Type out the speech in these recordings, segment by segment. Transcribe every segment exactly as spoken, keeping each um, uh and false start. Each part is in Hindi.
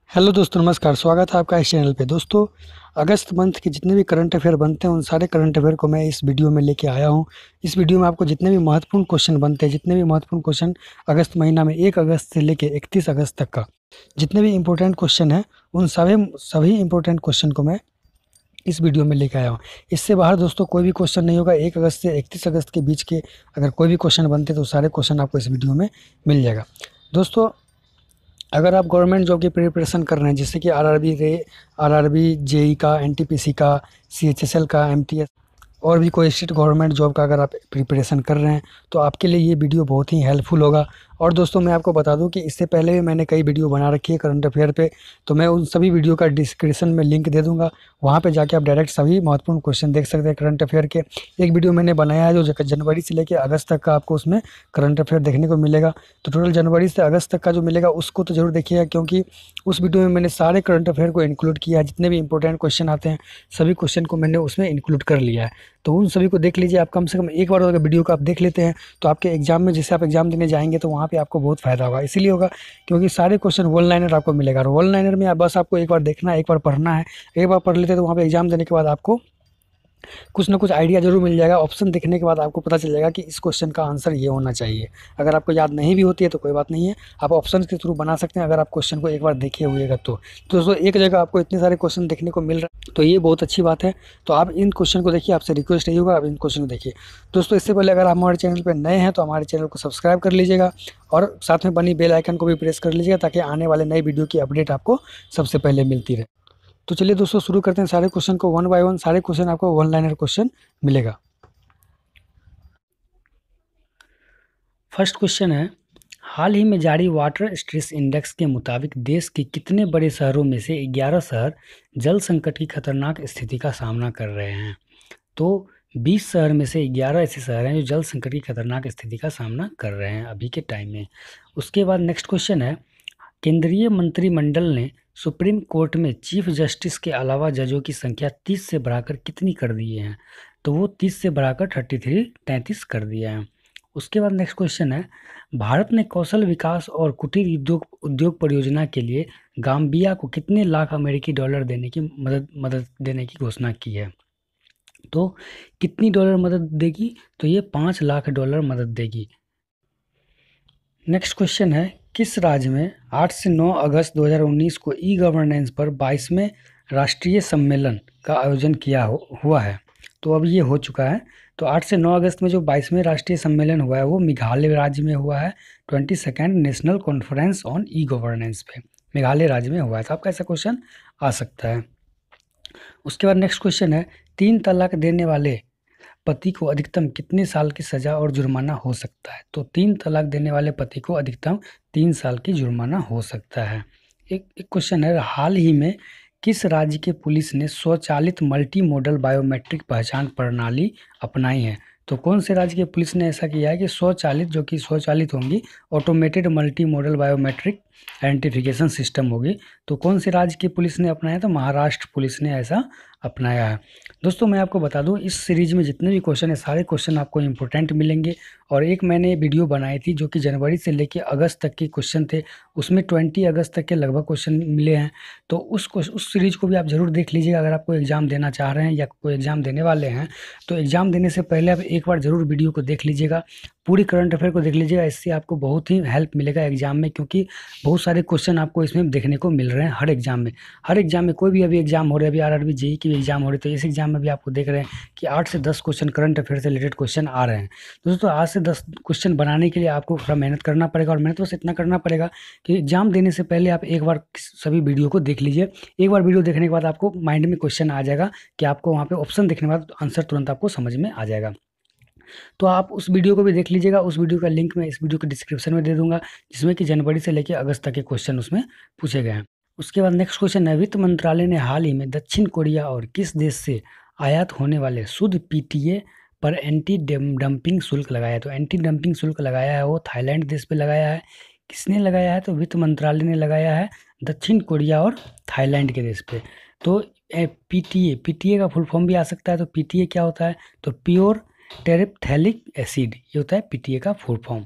हेलो दोस्तों, नमस्कार। स्वागत है आपका इस चैनल पे। दोस्तों, अगस्त मंथ के जितने भी करंट अफेयर बनते हैं उन सारे करंट अफेयर को मैं इस वीडियो में लेके आया हूँ। इस वीडियो में आपको जितने भी महत्वपूर्ण क्वेश्चन बनते हैं, जितने भी महत्वपूर्ण क्वेश्चन अगस्त महीना में एक अगस्त से लेके इकतीस अगस्त तक का जितने भी इम्पोर्टेंट क्वेश्चन है, उन सभी सभी इम्पोर्टेंट क्वेश्चन को मैं इस वीडियो में लेके आया हूँ। इससे बाहर दोस्तों कोई भी क्वेश्चन नहीं होगा। एक अगस्त से इकतीस अगस्त के बीच के अगर कोई भी क्वेश्चन बनते तो सारे क्वेश्चन आपको इस वीडियो में मिल जाएगा। दोस्तों, अगर आप गवर्नमेंट जॉब की प्रिपरेशन कर रहे हैं, जैसे कि आरआरबी रे आरआरबी, जेई का, एनटीपीसी का, सीएचएसएल का, एमटीएस और भी कोई स्टेट गवर्नमेंट जॉब का अगर आप प्रिपरेशन कर रहे हैं तो आपके लिए ये वीडियो बहुत ही हेल्पफुल होगा। और दोस्तों, मैं आपको बता दूं कि इससे पहले भी मैंने कई वीडियो बना रखी है करंट अफेयर पे, तो मैं उन सभी वीडियो का डिस्क्रिप्शन में लिंक दे दूंगा। वहाँ पे जाके आप डायरेक्ट सभी महत्वपूर्ण क्वेश्चन देख सकते हैं करंट अफेयर के। एक वीडियो मैंने बनाया है जो जक- जनवरी से लेकर अगस्त तक का आपको उसमें करंट अफेयर देखने को मिलेगा। तो टोटल जनवरी से अगस्त तक का जो मिलेगा उसको तो जरूर देखिएगा, क्योंकि उस वीडियो में मैंने सारे करंट अफेयर को इंक्लूड किया है। जितने भी इंपॉर्टेंट क्वेश्चन आते हैं सभी क्वेश्चन को मैंने उसमें इंक्लूड कर लिया है। तो उन सभी को देख लीजिए। आप कम से कम एक बार अगर वीडियो को आप देख लेते हैं तो आपके एग्जाम में, जैसे आप एग्जाम देने जाएंगे तो वहाँ पे आपको बहुत फायदा होगा। इसीलिए होगा क्योंकि सारे क्वेश्चन वन लाइनर आपको मिलेगा, और वन लाइनर में आप बस आपको एक बार देखना है, एक बार पढ़ना है। एक बार पढ़ लेते हैं तो वहाँ पे एग्जाम देने के बाद आपको कुछ ना कुछ आइडिया ज़रूर मिल जाएगा। ऑप्शन देखने के बाद आपको पता चल जाएगा कि इस क्वेश्चन का आंसर ये होना चाहिए। अगर आपको याद नहीं भी होती है तो कोई बात नहीं है, आप ऑप्शन के थ्रू बना सकते हैं अगर आप क्वेश्चन को एक बार देखे हुएगा तो। तो दोस्तों, एक जगह आपको इतने सारे क्वेश्चन देखने को मिल रहा है तो ये बहुत अच्छी बात है। तो आप इन क्वेश्चन को देखिए, आपसे रिक्वेस्ट यही होगा आप इन क्वेश्चन को देखिए। दोस्तों, इससे पहले अगर आप हमारे चैनल पर नए हैं तो हमारे चैनल को सब्सक्राइब कर लीजिएगा और साथ में बनी बेल आइकन को भी प्रेस कर लीजिएगा, ताकि आने वाले नए वीडियो की अपडेट आपको सबसे पहले मिलती रहे। तो चलिए दोस्तों, शुरू करते हैं सारे क्वेश्चन को वन बाय वन। सारे क्वेश्चन आपको वन लाइनर क्वेश्चन मिलेगा। फर्स्ट क्वेश्चन है, हाल ही में जारी वाटर स्ट्रेस इंडेक्स के मुताबिक देश के कितने बड़े शहरों में से ग्यारह शहर जल संकट की खतरनाक स्थिति का सामना कर रहे हैं? तो बीस शहर में से ग्यारह ऐसे शहर हैं जो जल संकट की खतरनाक स्थिति का सामना कर रहे हैं अभी के टाइम में। उसके बाद नेक्स्ट क्वेश्चन है, केंद्रीय मंत्रिमंडल ने सुप्रीम कोर्ट में चीफ जस्टिस के अलावा जजों की संख्या तीस से बढ़ाकर कितनी कर दी है? तो वो तीस से बढ़ाकर थर्टी थ्री तैंतीस कर दिया है। उसके बाद नेक्स्ट क्वेश्चन है, भारत ने कौशल विकास और कुटीर उद्योग उद्योग परियोजना के लिए गाम्बिया को कितने लाख अमेरिकी डॉलर देने की मदद मदद देने की घोषणा की है? तो कितनी डॉलर मदद देगी? तो ये पाँच लाख डॉलर मदद देगी। नेक्स्ट क्वेश्चन है, किस राज्य में आठ से नौ अगस्त दो हज़ार उन्नीस को ई गवर्नेंस पर बाईसवें राष्ट्रीय सम्मेलन का आयोजन किया हो, हुआ है? तो अब ये हो चुका है। तो आठ से नौ अगस्त में जो बाईसवें राष्ट्रीय सम्मेलन हुआ है वो मेघालय राज्य में हुआ है। Twenty second national conference on e governance पे मेघालय राज्य में हुआ है। तो आपका ऐसा क्वेश्चन आ सकता है। उसके बाद नेक्स्ट क्वेश्चन है, तीन तलाक देने वाले पति को अधिकतम कितने साल की सजा और जुर्माना हो सकता है? तो तीन तलाक देने वाले पति को अधिकतम तीन साल की जुर्माना हो सकता है। एक एक क्वेश्चन है, हाल ही में किस राज्य के पुलिस ने स्वचालित मल्टी मॉडल बायोमेट्रिक पहचान प्रणाली अपनाई है? तो कौन से राज्य के पुलिस ने ऐसा किया है कि स्वचालित, जो कि स्वचालित होंगी, automated multi modal biometric identification system होगी। तो कौन से राज्य की पुलिस ने अपनाया? तो महाराष्ट्र पुलिस ने ऐसा अपनाया है। दोस्तों, मैं आपको बता दूं, इस सीरीज में जितने भी क्वेश्चन है सारे क्वेश्चन आपको इंपॉर्टेंट मिलेंगे। और एक मैंने वीडियो बनाई थी जो कि जनवरी से लेकर अगस्त तक के क्वेश्चन थे, उसमें बीस अगस्त तक के लगभग क्वेश्चन मिले हैं। तो उस उस सीरीज को भी आप ज़रूर देख लीजिएगा अगर आपको एग्जाम देना चाह रहे हैं या कोई एग्जाम देने वाले हैं। तो एग्जाम देने से पहले आप एक बार ज़रूर वीडियो को देख लीजिएगा, पूरी करंट अफेयर को देख लीजिएगा। इससे आपको बहुत ही हेल्प मिलेगा एग्जाम में, क्योंकि बहुत सारे क्वेश्चन आपको इसमें देखने को मिल रहे हैं हर एग्जाम में। हर एग्जाम में कोई भी अभी एग्जाम हो रहा है, अभी आरआरबी जेई की भी एग्जाम हो रही है, तो इस एग्जाम में भी आपको देख रहे हैं कि आठ से दस क्वेश्चन करंट अफेयर से रिलेटेड क्वेश्चन आ रहे हैं। दोस्तों, आठ से दस क्वेश्चन बनाने के लिए आपको थोड़ा मेहनत करना पड़ेगा, और मेहनत बस इतना करना पड़ेगा कि एग्जाम देने से पहले आप एक बार सभी वीडियो को देख लीजिए। एक बार वीडियो देखने के बाद आपको माइंड में क्वेश्चन आ जाएगा कि आपको वहाँ पे ऑप्शन देखने के बाद आंसर तुरंत आपको समझ में आ जाएगा। तो आप उस वीडियो को भी देख लीजिएगा। उस वीडियो का लिंक मैं इस वीडियो के डिस्क्रिप्शन में दे दूंगा, जिसमें कि जनवरी से लेकर अगस्त तक के क्वेश्चन उसमें पूछे गए हैं। उसके बाद नेक्स्ट क्वेश्चन है, वित्त मंत्रालय ने हाल ही में दक्षिण कोरिया और किस देश से आयात होने वाले शुद्ध पीटीए पर एंटी डंपिंग शुल्क लगाया है? तो एंटी डंपिंग शुल्क लगाया है वो थाईलैंड देश पे लगाया है। किसने लगाया है? तो वित्त मंत्रालय ने लगाया है दक्षिण कोरिया और थाईलैंड के देश पे। तो पीटीए पीटीए का फुल फॉर्म भी आ सकता है। तो पीटीए क्या होता है? तो प्योर टेरिप्थैलिक एसिड, ये होता है पीटीए का फुल फॉर्म।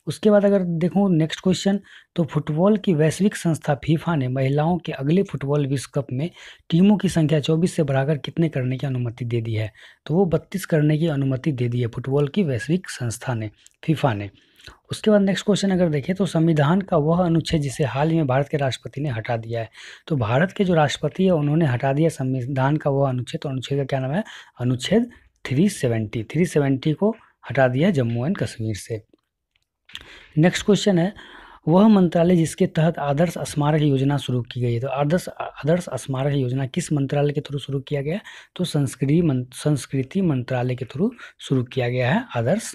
उसके बाद अगर देखूँ नेक्स्ट क्वेश्चन, तो फुटबॉल की वैश्विक संस्था फीफा ने महिलाओं के अगले फुटबॉल विश्व कप में टीमों की संख्या चौबीस से बढ़ाकर कितने करने की अनुमति दे दी है? तो वो बत्तीस करने की अनुमति दे दी है फुटबॉल की वैश्विक संस्था ने, फीफा ने। उसके बाद नेक्स्ट क्वेश्चन अगर देखें, तो संविधान का वह अनुच्छेद जिसे हाल ही में भारत के राष्ट्रपति ने हटा दिया है। तो भारत के जो राष्ट्रपति है उन्होंने हटा दिया संविधान का वह अनुच्छेद, तो अनुच्छेद का क्या नाम है? अनुच्छेद तीन सौ सत्तर तीन सौ सत्तर को हटा दिया जम्मू एंड कश्मीर से। नेक्स्ट क्वेश्चन है, वह मंत्रालय जिसके तहत आदर्श स्मारक योजना शुरू की गई है। तो आदर्श आदर्श स्मारक योजना किस मंत्रालय के थ्रू शुरू किया गया है? तो संस्कृति संस्कृति मंत्रालय के थ्रू शुरू किया गया है आदर्श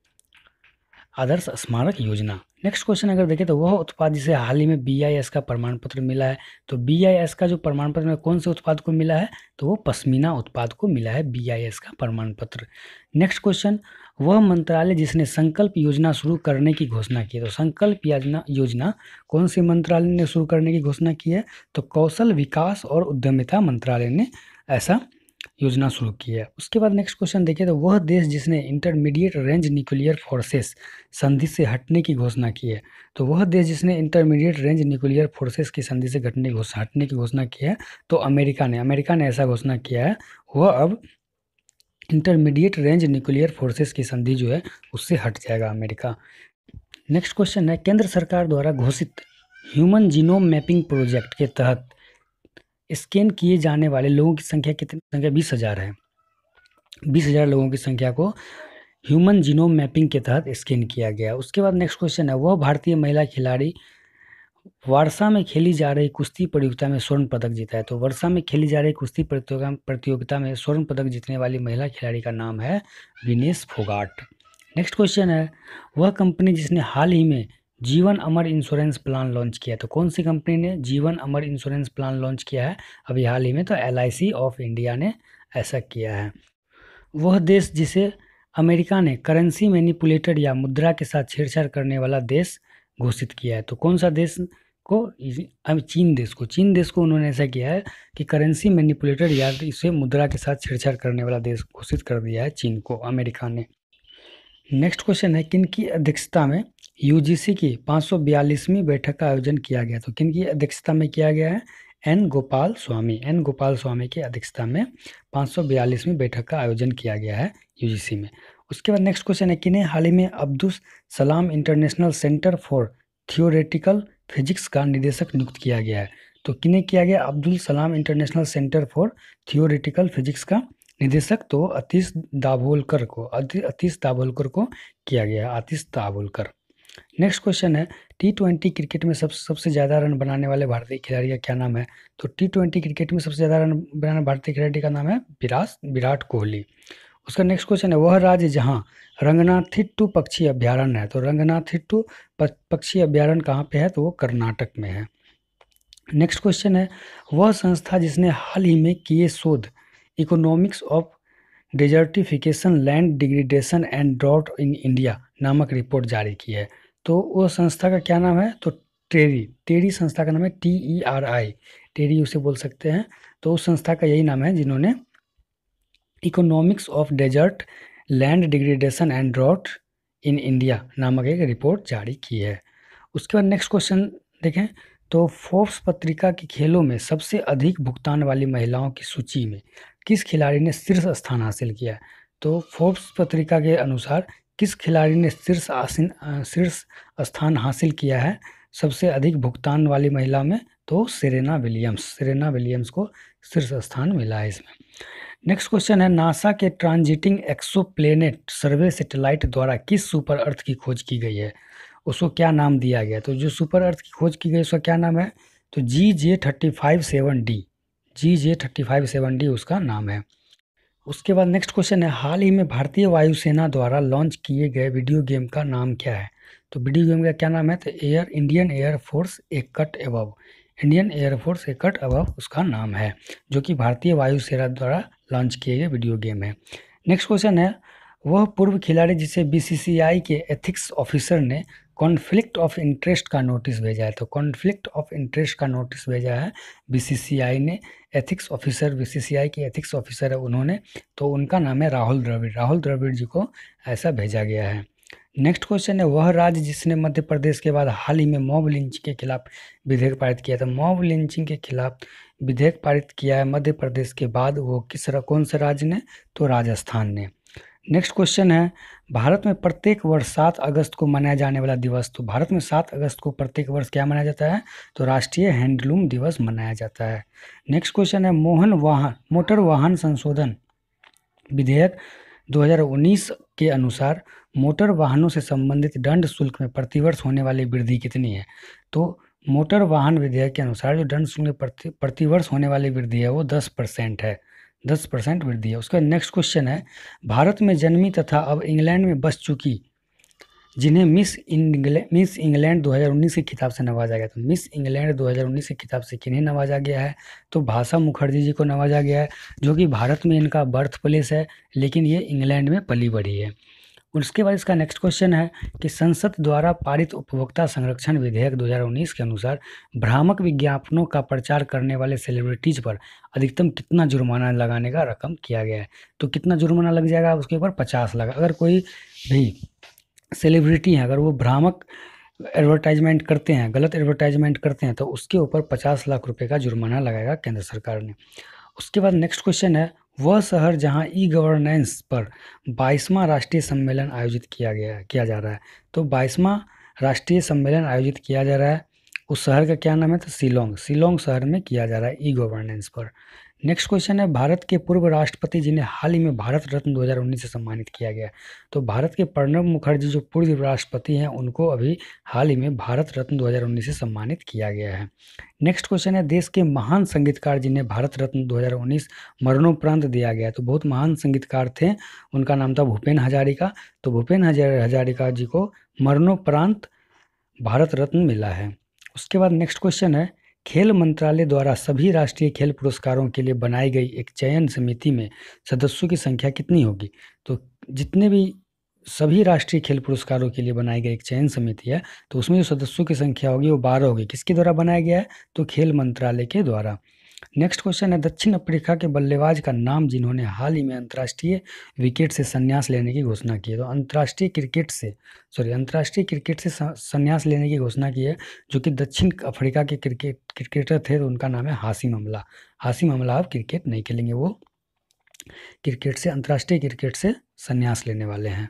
आदर्श स्मारक योजना। नेक्स्ट क्वेश्चन अगर देखें, तो वह उत्पाद जिसे हाल ही में बी आई एस का प्रमाण पत्र मिला है। तो बी आई एस का जो प्रमाण पत्र कौन से उत्पाद को मिला है? तो वो पश्मीना उत्पाद को मिला है बी आई एस का प्रमाण पत्र। नेक्स्ट क्वेश्चन, वह मंत्रालय जिसने संकल्प योजना शुरू करने की घोषणा की है। तो संकल्प योजना योजना कौन से मंत्रालय ने शुरू करने की घोषणा की है? तो कौशल विकास और उद्यमिता मंत्रालय ने ऐसा योजना शुरू की है। उसके बाद नेक्स्ट क्वेश्चन देखिए, तो वह देश जिसने इंटरमीडिएट रेंज न्यूक्लियर फोर्सेस संधि से हटने की घोषणा की है। तो वह देश जिसने इंटरमीडिएट रेंज न्यूक्लियर फोर्सेस की संधि से घटने की घोषणा हटने की घोषणा की है, तो अमेरिका ने अमेरिका ने ऐसा घोषणा किया है, वह अब इंटरमीडिएट रेंज न्यूक्लियर फोर्सेस की संधि जो है उससे हट जाएगा अमेरिका। नेक्स्ट क्वेश्चन है, केंद्र सरकार द्वारा घोषित ह्यूमन जीनोम मैपिंग प्रोजेक्ट के तहत स्कैन किए जाने वाले लोगों की संख्या कितनी संख्या बीस हजार है। बीस हजार लोगों की संख्या को ह्यूमन जीनोम मैपिंग के तहत स्कैन किया गया। उसके बाद नेक्स्ट क्वेश्चन है, वह भारतीय महिला खिलाड़ी वारसा में खेली जा रही कुश्ती प्रतियोगिता में स्वर्ण पदक जीता है। तो वर्षा में खेली जा रही कुश्ती प्रतियोगिता प्रतियोगिता में स्वर्ण पदक जीतने वाली महिला खिलाड़ी का नाम है विनेश फोगाट। नेक्स्ट क्वेश्चन है, वह कंपनी जिसने हाल ही में जीवन अमर इंश्योरेंस प्लान लॉन्च किया है। तो कौन सी कंपनी ने जीवन अमर इंश्योरेंस प्लान लॉन्च किया है अभी हाल ही में? तो L I C of India ने ऐसा किया है। वह देश जिसे अमेरिका ने करेंसी मैनिपुलेटर या मुद्रा के साथ छेड़छाड़ करने वाला देश घोषित किया है। तो कौन सा देश को? अब चीन देश को चीन देश को उन्होंने ऐसा किया है कि करेंसी मैनिपुलेटर या इसे मुद्रा के साथ छेड़छाड़ करने वाला देश घोषित कर दिया है चीन को, अमेरिका ने। नेक्स्ट क्वेश्चन है, किन की अध्यक्षता में यू जी सी की पाँच सौ बयालीसवीं बैठक का आयोजन किया गया? तो किन की अध्यक्षता में किया गया है? एन गोपाल स्वामी एन गोपाल स्वामी की अध्यक्षता में पाँच सौ बयालीसवीं बैठक का आयोजन किया गया है यू जी सी में। उसके बाद नेक्स्ट क्वेश्चन है, किन्हें हाल ही में Abdul Salam international centre for theoretical physics का निदेशक नियुक्त किया गया है? तो किन्हें किया गया? Abdul Salam international centre for theoretical physics का निदेशक तो आतिश दाभोलकर को आतिश दाभोलकर को किया गया, आतिश दाभोलकर। नेक्स्ट क्वेश्चन है, टी ट्वेंटी क्रिकेट में सब सबसे ज़्यादा रन बनाने वाले भारतीय खिलाड़ी का क्या नाम है? तो टी ट्वेंटी क्रिकेट में सबसे ज़्यादा रन बनाने भारतीय खिलाड़ी का नाम है विराट विराट कोहली। उसका नेक्स्ट क्वेश्चन है, वह राज्य जहां रंगनाथिट्टू पक्षी अभ्यारण्य है। तो रंगनाथिट्टू पक्षी अभ्यारण्य कहाँ पे है? तो वो कर्नाटक में है। नेक्स्ट क्वेश्चन है, वह संस्था जिसने हाल ही में किए शोध economics of desertification, land degradation and drought in India नामक रिपोर्ट जारी की है। तो वो संस्था का क्या नाम है? तो टेरी टेरी संस्था का नाम है, टी ई आर आई, टेरी उसे बोल सकते हैं। तो उस संस्था का यही नाम है जिन्होंने economics of desert, land degradation and drought in India नामक एक रिपोर्ट जारी की है। उसके बाद नेक्स्ट क्वेश्चन देखें, तो फोर्ब्स पत्रिका के खेलों में सबसे अधिक भुगतान वाली महिलाओं की सूची में किस खिलाड़ी ने शीर्ष स्थान हासिल किया? तो फोर्ब्स पत्रिका के अनुसार किस खिलाड़ी ने शीर्ष आसीन शीर्ष स्थान हासिल किया है सबसे अधिक भुगतान वाली महिला में? तो सेरेना विलियम्स सेरेना विलियम्स को शीर्ष स्थान मिला है इसमें। नेक्स्ट क्वेश्चन है, नासा के ट्रांजिटिंग एक्सोप्लैनेट सर्वे सैटेलाइट द्वारा किस सुपर अर्थ की खोज की गई है? उसको क्या नाम दिया गया? तो जो सुपर अर्थ की खोज की गई उसका क्या नाम है? तो G J thirty five seven D G J thirty five seven D उसका नाम है। उसके बाद नेक्स्ट क्वेश्चन है, हाल ही में भारतीय वायुसेना द्वारा लॉन्च किए गए वीडियो गेम का नाम क्या है? तो वीडियो गेम का क्या नाम है? तो air Indian air force a cut above Indian air force a cut above उसका नाम है, जो कि भारतीय वायुसेना द्वारा लॉन्च किए गए वीडियो गेम है। नेक्स्ट क्वेश्चन है, वह पूर्व खिलाड़ी जिसे बी सी सी आई के एथिक्स ऑफिसर ने कॉन्फ्लिक्ट ऑफ इंटरेस्ट का नोटिस भेजा है। तो कॉन्फ्लिक्ट ऑफ इंटरेस्ट का नोटिस भेजा है बी सी सी आई ने, ethics officer B C C I के एथिक्स ऑफिसर है उन्होंने, तो उनका नाम है राहुल द्रविड़ राहुल द्रविड़ जी को ऐसा भेजा गया है। नेक्स्ट क्वेश्चन है, वह राज्य जिसने मध्य प्रदेश के बाद हाल ही में मॉब लिंचिंग के खिलाफ विधेयक पारित किया था। मॉब लिंचिंग के खिलाफ विधेयक पारित किया है मध्य प्रदेश के बाद, वो किस कौन से राज्य ने, तो राजस्थान ने। नेक्स्ट क्वेश्चन है, भारत में प्रत्येक वर्ष सात अगस्त को मनाया जाने वाला दिवस। तो भारत में सात अगस्त को प्रत्येक वर्ष क्या मनाया जाता है, तो राष्ट्रीय हैंडलूम दिवस मनाया जाता है। नेक्स्ट क्वेश्चन है, मोहन वाहन मोटर वाहन संशोधन विधेयक दो हज़ार उन्नीस के अनुसार मोटर वाहनों से संबंधित दंड शुल्क में प्रतिवर्ष होने वाली वृद्धि कितनी है। तो मोटर वाहन विधेयक के अनुसार जो दंड शुल्क में प्रति प्रतिवर्ष होने वाली वृद्धि है वो दस परसेंट है, दस परसेंट वृद्धि है। उसका नेक्स्ट क्वेश्चन है, भारत में जन्मी तथा अब इंग्लैंड में बस चुकी जिन्हें मिस इंग्लैंड मिस इंग्लैंड दो हज़ार उन्नीस के खिताब से नवाजा गया। तो मिस इंग्लैंड दो हज़ार उन्नीस के खिताब से किन्हें नवाजा गया है, तो भाषा मुखर्जी जी को नवाजा गया है, जो कि भारत में इनका बर्थ प्लेस है, लेकिन ये इंग्लैंड में पली बढ़ी है। उसके बाद इसका नेक्स्ट क्वेश्चन है कि संसद द्वारा पारित उपभोक्ता संरक्षण विधेयक दो हज़ार उन्नीस के अनुसार भ्रामक विज्ञापनों का प्रचार करने वाले सेलिब्रिटीज पर अधिकतम कितना जुर्माना लगाने का रकम किया गया है। तो कितना जुर्माना लग जाएगा उसके ऊपर, पचास लाख। अगर कोई भी सेलिब्रिटी हैं, अगर वो भ्रामक एडवर्टाइजमेंट करते हैं, गलत एडवर्टाइजमेंट करते हैं, तो उसके ऊपर पचास लाख रुपए का जुर्माना लगाएगा केंद्र सरकार ने। उसके बाद नेक्स्ट क्वेश्चन है, वह शहर जहां ई गवर्नेंस पर बाईसवां राष्ट्रीय सम्मेलन आयोजित किया गया किया जा रहा है। तो बाईसवां राष्ट्रीय सम्मेलन आयोजित किया जा रहा है, उस शहर का क्या नाम है, तो शिलोंग शिलोंग शहर में किया जा रहा है ई गवर्नेंस पर। नेक्स्ट क्वेश्चन है, भारत के पूर्व राष्ट्रपति जिन्हें हाल ही में भारत रत्न दो हज़ार उन्नीस से सम्मानित किया गया। तो भारत के प्रणब मुखर्जी जो पूर्व राष्ट्रपति हैं, उनको अभी हाल ही में भारत रत्न दो हज़ार उन्नीस से सम्मानित किया गया है। नेक्स्ट क्वेश्चन है, देश के महान संगीतकार जिन्हें भारत रत्न दो हज़ार उन्नीस मरणोपरांत दिया गया। तो बहुत महान संगीतकार थे, उनका नाम था भूपेन हजारिका। तो भूपेन हजारिका जी को मरणोपरांत भारत रत्न मिला है। उसके बाद नेक्स्ट क्वेश्चन है, खेल मंत्रालय द्वारा सभी राष्ट्रीय खेल पुरस्कारों के लिए बनाई गई एक चयन समिति में सदस्यों की संख्या कितनी होगी। तो जितने भी सभी राष्ट्रीय खेल पुरस्कारों के लिए बनाई गई एक चयन समिति है, तो उसमें जो सदस्यों की संख्या होगी वो बारह होगी। किसके द्वारा बनाया गया है, तो खेल मंत्रालय के द्वारा। नेक्स्ट क्वेश्चन है, दक्षिण अफ्रीका के बल्लेबाज का नाम जिन्होंने हाल ही में अंतर्राष्ट्रीय विकेट से संन्यास लेने की घोषणा की है। तो अंतर्राष्ट्रीय क्रिकेट से सॉरी अंतर्राष्ट्रीय क्रिकेट से संन्यास लेने की घोषणा की है, जो कि दक्षिण अफ्रीका के क्रिकेट क्रिकेटर थे। तो उनका नाम है हाशिम अमला। हाशिम अमला अब क्रिकेट नहीं खेलेंगे, वो क्रिकेट से अंतर्राष्ट्रीय क्रिकेट से संन्यास लेने वाले हैं।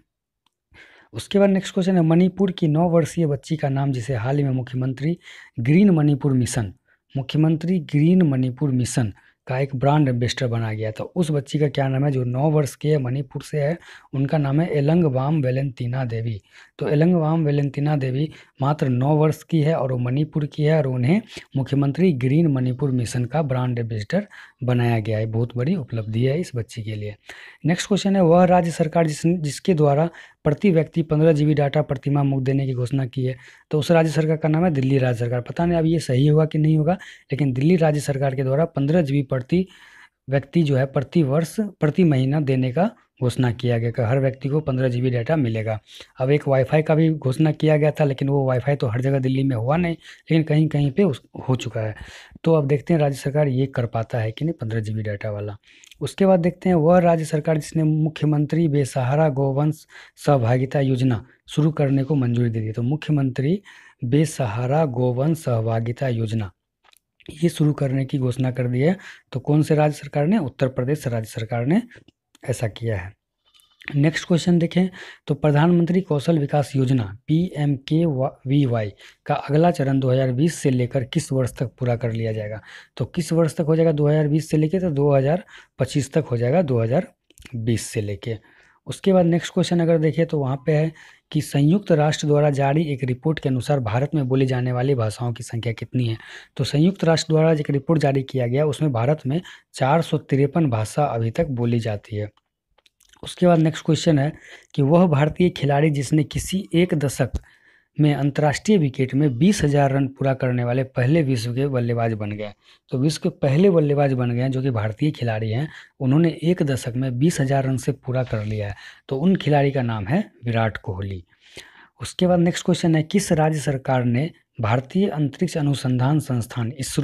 उसके बाद नेक्स्ट क्वेश्चन है, मणिपुर की नौ वर्षीय बच्ची का नाम जिसे हाल ही में मुख्यमंत्री ग्रीन मणिपुर मिशन मुख्यमंत्री ग्रीन मणिपुर मिशन का एक ब्रांड एम्बेसडर बना गया। तो उस बच्ची का क्या नाम है, जो नौ वर्ष की है, मणिपुर से है, उनका नाम है एलंगवाम वेलेंतीना देवी। तो एलंगवाम वेलेंतीना देवी मात्र नौ वर्ष की है और वो मणिपुर की है, और उन्हें मुख्यमंत्री ग्रीन मणिपुर मिशन का ब्रांड एम्बेसडर बनाया गया है। बहुत बड़ी उपलब्धि है इस बच्ची के लिए। नेक्स्ट क्वेश्चन है, वह राज्य सरकार जिस जिसके द्वारा प्रति व्यक्ति पंद्रह जीबी डाटा प्रतिमाह मुफ्त देने की घोषणा की है। तो उस राज्य सरकार का नाम है दिल्ली राज्य सरकार। पता नहीं अब ये सही होगा कि नहीं होगा, लेकिन दिल्ली राज्य सरकार के द्वारा पंद्रह जीबी प्रति व्यक्ति जो है प्रति वर्ष प्रति महीना देने का घोषणा किया गया कि हर व्यक्ति को पंद्रह जीबी डाटा मिलेगा। अब एक वाईफाई का भी घोषणा किया गया था, लेकिन वो वाईफाई तो हर जगह दिल्ली में हुआ नहीं, लेकिन कहीं कहीं पे उस हो चुका है। तो अब देखते हैं राज्य सरकार ये कर पाता है कि नहीं, पंद्रह जीबी डाटा वाला। उसके बाद देखते हैं, वह राज्य सरकार जिसने मुख्यमंत्री बेसहारा गौवंश सहभागिता योजना शुरू करने को मंजूरी दे दी। तो मुख्यमंत्री बेसहारा गौवंश सहभागिता योजना ये शुरू करने की घोषणा कर दी है। तो कौन से राज्य सरकार ने, उत्तर प्रदेश राज्य सरकार ने ऐसा किया है। नेक्स्ट क्वेश्चन देखें, तो प्रधानमंत्री कौशल विकास योजना P M K V Y का अगला चरण दो हज़ार बीस से लेकर किस वर्ष तक पूरा कर लिया जाएगा। तो किस वर्ष तक हो जाएगा, दो हज़ार बीस से लेके तो दो हज़ार पच्चीस तक हो जाएगा, दो हज़ार बीस से लेके। उसके बाद नेक्स्ट क्वेश्चन अगर देखें तो वहाँ पे है कि संयुक्त राष्ट्र द्वारा जारी एक रिपोर्ट के अनुसार भारत में बोली जाने वाली भाषाओं की संख्या कितनी है। तो संयुक्त राष्ट्र द्वारा एक रिपोर्ट जारी किया गया, उसमें भारत में चार सौ तिरपन भाषा अभी तक बोली जाती है। उसके बाद नेक्स्ट क्वेश्चन है कि वह भारतीय खिलाड़ी जिसने किसी एक दशक में अंतर्राष्ट्रीय विकेट में बीस हजार रन पूरा करने वाले पहले विश्व के बल्लेबाज बन गए। तो विश्व के पहले बल्लेबाज बन गए हैं जो कि भारतीय खिलाड़ी हैं, उन्होंने एक दशक में बीस हजार रन से पूरा कर लिया है। तो उन खिलाड़ी का नाम है विराट कोहली। उसके बाद नेक्स्ट क्वेश्चन है, किस राज्य सरकार ने भारतीय अंतरिक्ष अनुसंधान संस्थान इसरो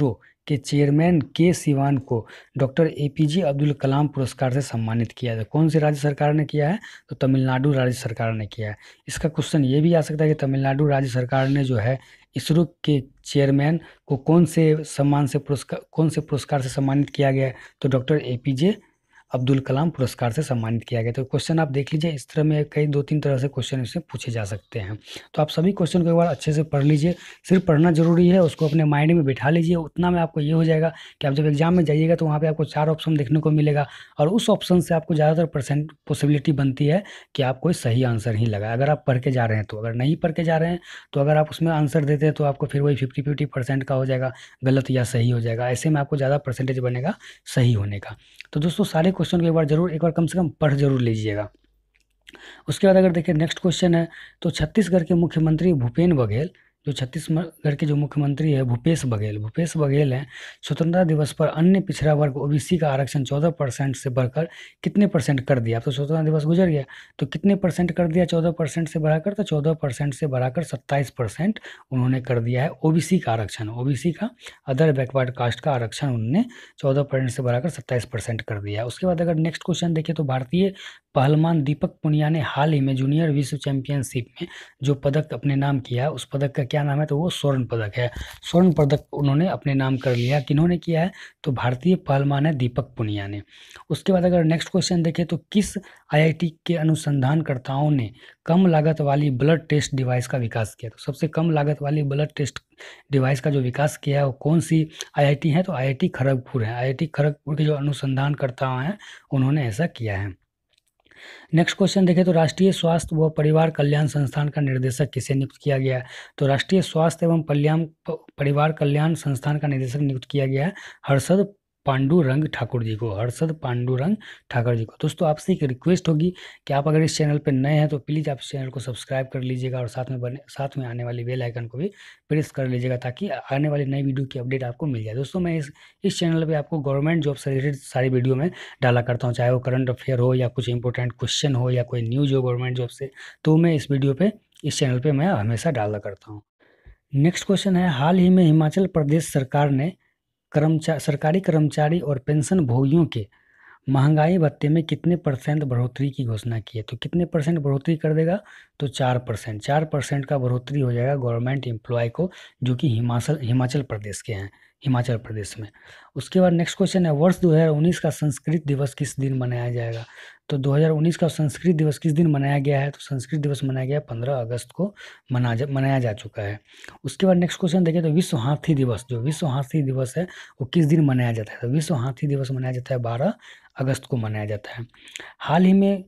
के चेयरमैन के सिवान को डॉक्टर एपीजे अब्दुल कलाम पुरस्कार से सम्मानित किया है। कौन सी राज्य सरकार ने किया है? तो तमिलनाडु राज्य सरकार ने किया है। इसका क्वेश्चन ये भी आ सकता है कि तमिलनाडु राज्य सरकार ने जो है इसरो के चेयरमैन को कौन से सम्मान से पुरस्कार कौन से पुरस्कार से सम्मानित किया गया है? तो डॉक्टर एपीजे अब्दुल कलाम पुरस्कार से सम्मानित किया गया। तो क्वेश्चन आप देख लीजिए, इस तरह में कई दो तीन तरह से क्वेश्चन इससे पूछे जा सकते हैं। तो आप सभी क्वेश्चन को एक बार अच्छे से पढ़ लीजिए। सिर्फ पढ़ना जरूरी है, उसको अपने माइंड में बिठा लीजिए। उतना में आपको ये हो जाएगा कि आप जब एग्जाम में जाइएगा तो वहाँ पे आपको चार ऑप्शन देखने को मिलेगा और उस ऑप्शन से आपको ज़्यादातर परसेंट पॉसिबिलिटी बनती है कि आप कोई सही आंसर ही लगा, अगर आप पढ़ के जा रहे हैं तो। अगर नहीं पढ़ के जा रहे हैं तो अगर आप उसमें आंसर देते हैं तो आपको फिर वही फिफ्टी फिफ्टी परसेंट का हो जाएगा, गलत या सही हो जाएगा। ऐसे में आपको ज़्यादा परसेंटेज बनेगा सही होने का। तो दोस्तों सारे क्वेश्चन को एक बार जरूर एक बार कम से कम पढ़ जरूर लीजिएगा। उसके बाद अगर देखिए नेक्स्ट क्वेश्चन है, तो छत्तीसगढ़ के मुख्यमंत्री भूपेन बघेल, जो छत्तीसगढ़ के जो मुख्यमंत्री है भूपेश बघेल भूपेश बघेल हैं, स्वतंत्रता दिवस पर अन्य पिछड़ा वर्ग ओबीसी का आरक्षण चौदह परसेंट से बढ़कर कितने परसेंट कर दिया? अब तो स्वतंत्रता दिवस गुजर गया, तो कितने परसेंट कर दिया चौदह परसेंट से बढ़ाकर? तो चौदह परसेंट से बढ़ाकर सत्ताईस परसेंट उन्होंने कर दिया है ओबीसी का आरक्षण। ओबीसी का, अदर बैकवर्ड कास्ट का आरक्षण उन्होंने चौदह परसेंट से बढ़ाकर सत्ताईस परसेंट कर दिया है। उसके बाद अगर नेक्स्ट क्वेश्चन देखें तो भारतीय पहलवान दीपक पुनिया ने हाल ही में जूनियर विश्व चैंपियनशिप में जो पदक अपने नाम किया है उस पदक का क्या नाम है? तो वो स्वर्ण पदक है। स्वर्ण पदक उन्होंने अपने नाम कर लिया। किन्होंने किया है? तो भारतीय पहलवान है दीपक पुनिया ने। उसके बाद अगर नेक्स्ट क्वेश्चन देखें तो किस आईआईटी के अनुसंधानकर्ताओं ने कम लागत वाली ब्लड टेस्ट डिवाइस का विकास किया? तो सबसे कम लागत वाली ब्लड टेस्ट डिवाइस का जो विकास किया है वो कौन सी आईआईटी है? तो आईआईटी खड़गपुर है। आईआईटी खड़गपुर के जो अनुसंधानकर्ता हैं उन्होंने ऐसा किया है। नेक्स्ट क्वेश्चन देखें तो राष्ट्रीय स्वास्थ्य व परिवार कल्याण संस्थान का निर्देशक किसे नियुक्त किया गया है? तो राष्ट्रीय स्वास्थ्य एवं कल्याण परिवार कल्याण संस्थान का निर्देशक नियुक्त किया गया है हर्षद पांडुरंग ठाकुर जी को। हर्षद पांडुरंग ठाकुर जी को। दोस्तों आपसे एक रिक्वेस्ट होगी कि आप अगर इस चैनल पर नए हैं तो प्लीज़ आप इस चैनल को सब्सक्राइब कर लीजिएगा और साथ में बने साथ में आने वाली बेल आइकन को भी प्रेस कर लीजिएगा ताकि आने वाली नई वीडियो की अपडेट आपको मिल जाए। दोस्तों मैं इस इस चैनल पे आपको गवर्नमेंट जॉब से रिलेटेड सारी वीडियो में डाला करता हूँ, चाहे वो करंट अफेयर हो या कुछ इंपॉर्टेंट क्वेश्चन हो या कोई न्यूज़ हो गवर्नमेंट जॉब से, तो मैं इस वीडियो पे इस चैनल पे मैं हमेशा डाला करता हूँ। नेक्स्ट क्वेश्चन है, हाल ही में हिमाचल प्रदेश सरकार ने कर्मचारी सरकारी कर्मचारी और पेंशन भोगियों के महंगाई भत्ते में कितने परसेंट बढ़ोतरी की घोषणा की है? तो कितने परसेंट बढ़ोतरी कर देगा? तो चार परसेंट चार परसेंट का बढ़ोतरी हो जाएगा गवर्नमेंट एम्प्लॉय को, जो कि हिमाचल हिमाचल प्रदेश के हैं, हिमाचल प्रदेश में। उसके बाद नेक्स्ट क्वेश्चन है, वर्ष दो हज़ार उन्नीस का संस्कृत दिवस किस दिन मनाया जाएगा? तो दो हज़ार उन्नीस का संस्कृत दिवस किस दिन मनाया गया है? तो संस्कृत दिवस मनाया गया पंद्रह अगस्त को मना जा मनाया जा चुका है। उसके बाद नेक्स्ट क्वेश्चन देखिए तो विश्व हाथी दिवस, जो विश्व हाथी दिवस है वो किस दिन मनाया जाता है? तो विश्व हाथी दिवस मनाया जाता है बारह अगस्त को मनाया जाता है। हाल ही में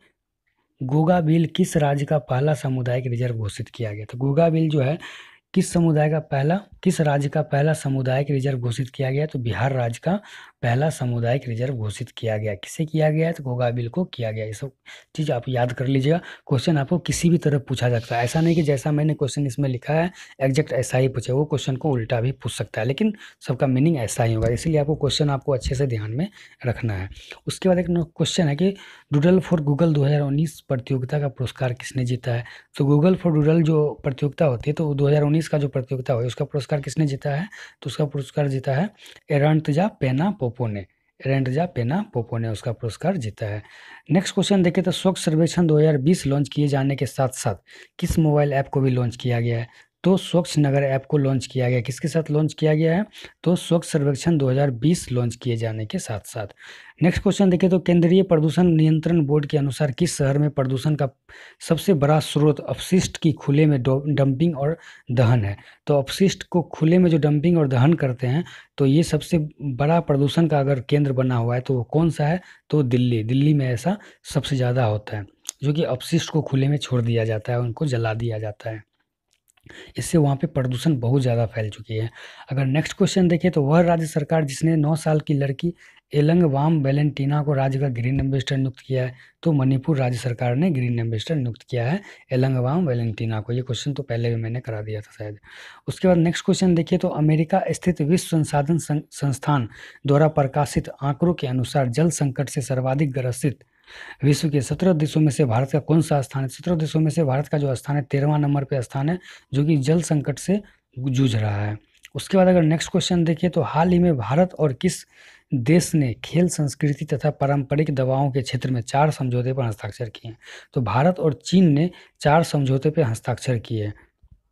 गोगाबिल किस राज्य का पहला सामुदायिक रिजर्व घोषित किया गया? तो गोगाबिल जो है किस समुदाय का पहला किस राज्य का पहला सामुदायिक रिजर्व घोषित किया गया? तो बिहार राज्य का पहला सामुदायिक रिजर्व घोषित किया गया। किसे किया गया है? तो गोगाबिल को किया गया। ये सब चीज़ आप याद कर लीजिएगा। क्वेश्चन आपको किसी भी तरह पूछा जा सकता है, ऐसा नहीं कि जैसा मैंने क्वेश्चन इसमें लिखा है एग्जैक्ट ऐसा ही पूछे, वो क्वेश्चन को उल्टा भी पूछ सकता है, लेकिन सबका मीनिंग ऐसा ही होगा। इसीलिए आपको क्वेश्चन आपको अच्छे से ध्यान में रखना है। उसके बाद एक क्वेश्चन है कि डूडल फॉर गूगल दो हज़ार उन्नीस प्रतियोगिता का पुरस्कार किसने जीता है? तो गूगल फॉर डूडल जो प्रतियोगिता होती है तो दो हज़ार उन्नीस का जो प्रतियोगिता हुई उसका पुरस्कार किसने जीता है? तो उसका पुरस्कार जीता है एरंतजा पेना पोपो ने। एरंतजा पेना पोपो ने उसका पुरस्कार जीता है। नेक्स्ट क्वेश्चन देखें तो स्वच्छ सर्वेक्षण दो हज़ार बीस लॉन्च किए जाने के साथ साथ किस मोबाइल ऐप को भी लॉन्च किया गया है? तो स्वच्छ नगर ऐप को लॉन्च किया गया। किसके साथ लॉन्च किया गया है? तो स्वच्छ सर्वेक्षण दो हज़ार बीस लॉन्च किए जाने के साथ साथ। नेक्स्ट क्वेश्चन देखें तो केंद्रीय प्रदूषण नियंत्रण बोर्ड के अनुसार किस शहर में प्रदूषण का सबसे बड़ा स्रोत अपशिष्ट की खुले में डंपिंग और दहन है? तो अपशिष्ट को खुले में जो डंपिंग और दहन करते हैं तो ये सबसे बड़ा प्रदूषण का अगर केंद्र बना हुआ है तो वो कौन सा है? तो दिल्ली। दिल्ली में ऐसा सबसे ज़्यादा होता है, जो कि अपशिष्ट को खुले में छोड़ दिया जाता है, उनको जला दिया जाता है। इससे वहाँ पे प्रदूषण बहुत ज़्यादा फैल चुकी है। अगर नेक्स्ट क्वेश्चन देखें तो वह राज्य सरकार जिसने नौ साल की लड़की एलंगवाम वैलेंटीना को राज्य का ग्रीन एम्बेसडर नियुक्त किया है? तो मणिपुर राज्य सरकार ने ग्रीन एम्बेसडर नियुक्त किया है एलंगवाम वैलेंटीना को। ये क्वेश्चन तो पहले भी मैंने करा दिया था शायद। उसके बाद नेक्स्ट क्वेश्चन देखिए तो अमेरिका स्थित विश्व संसाधन संस्थान द्वारा प्रकाशित आंकड़ों के अनुसार जल संकट से सर्वाधिक ग्रसित विश्व के सत्रह देशों में से भारत का कौन सा स्थान है? सत्रह देशों में से भारत का जो स्थान है तेरहवां नंबर पे स्थान है, जो कि जल संकट से जूझ रहा है। उसके बाद अगर नेक्स्ट क्वेश्चन देखिए तो हाल ही में भारत और किस देश ने खेल संस्कृति तथा पारंपरिक दवाओं के क्षेत्र में चार समझौते पर हस्ताक्षर किए हैं? तो भारत और चीन ने चार समझौते पर हस्ताक्षर किए हैं,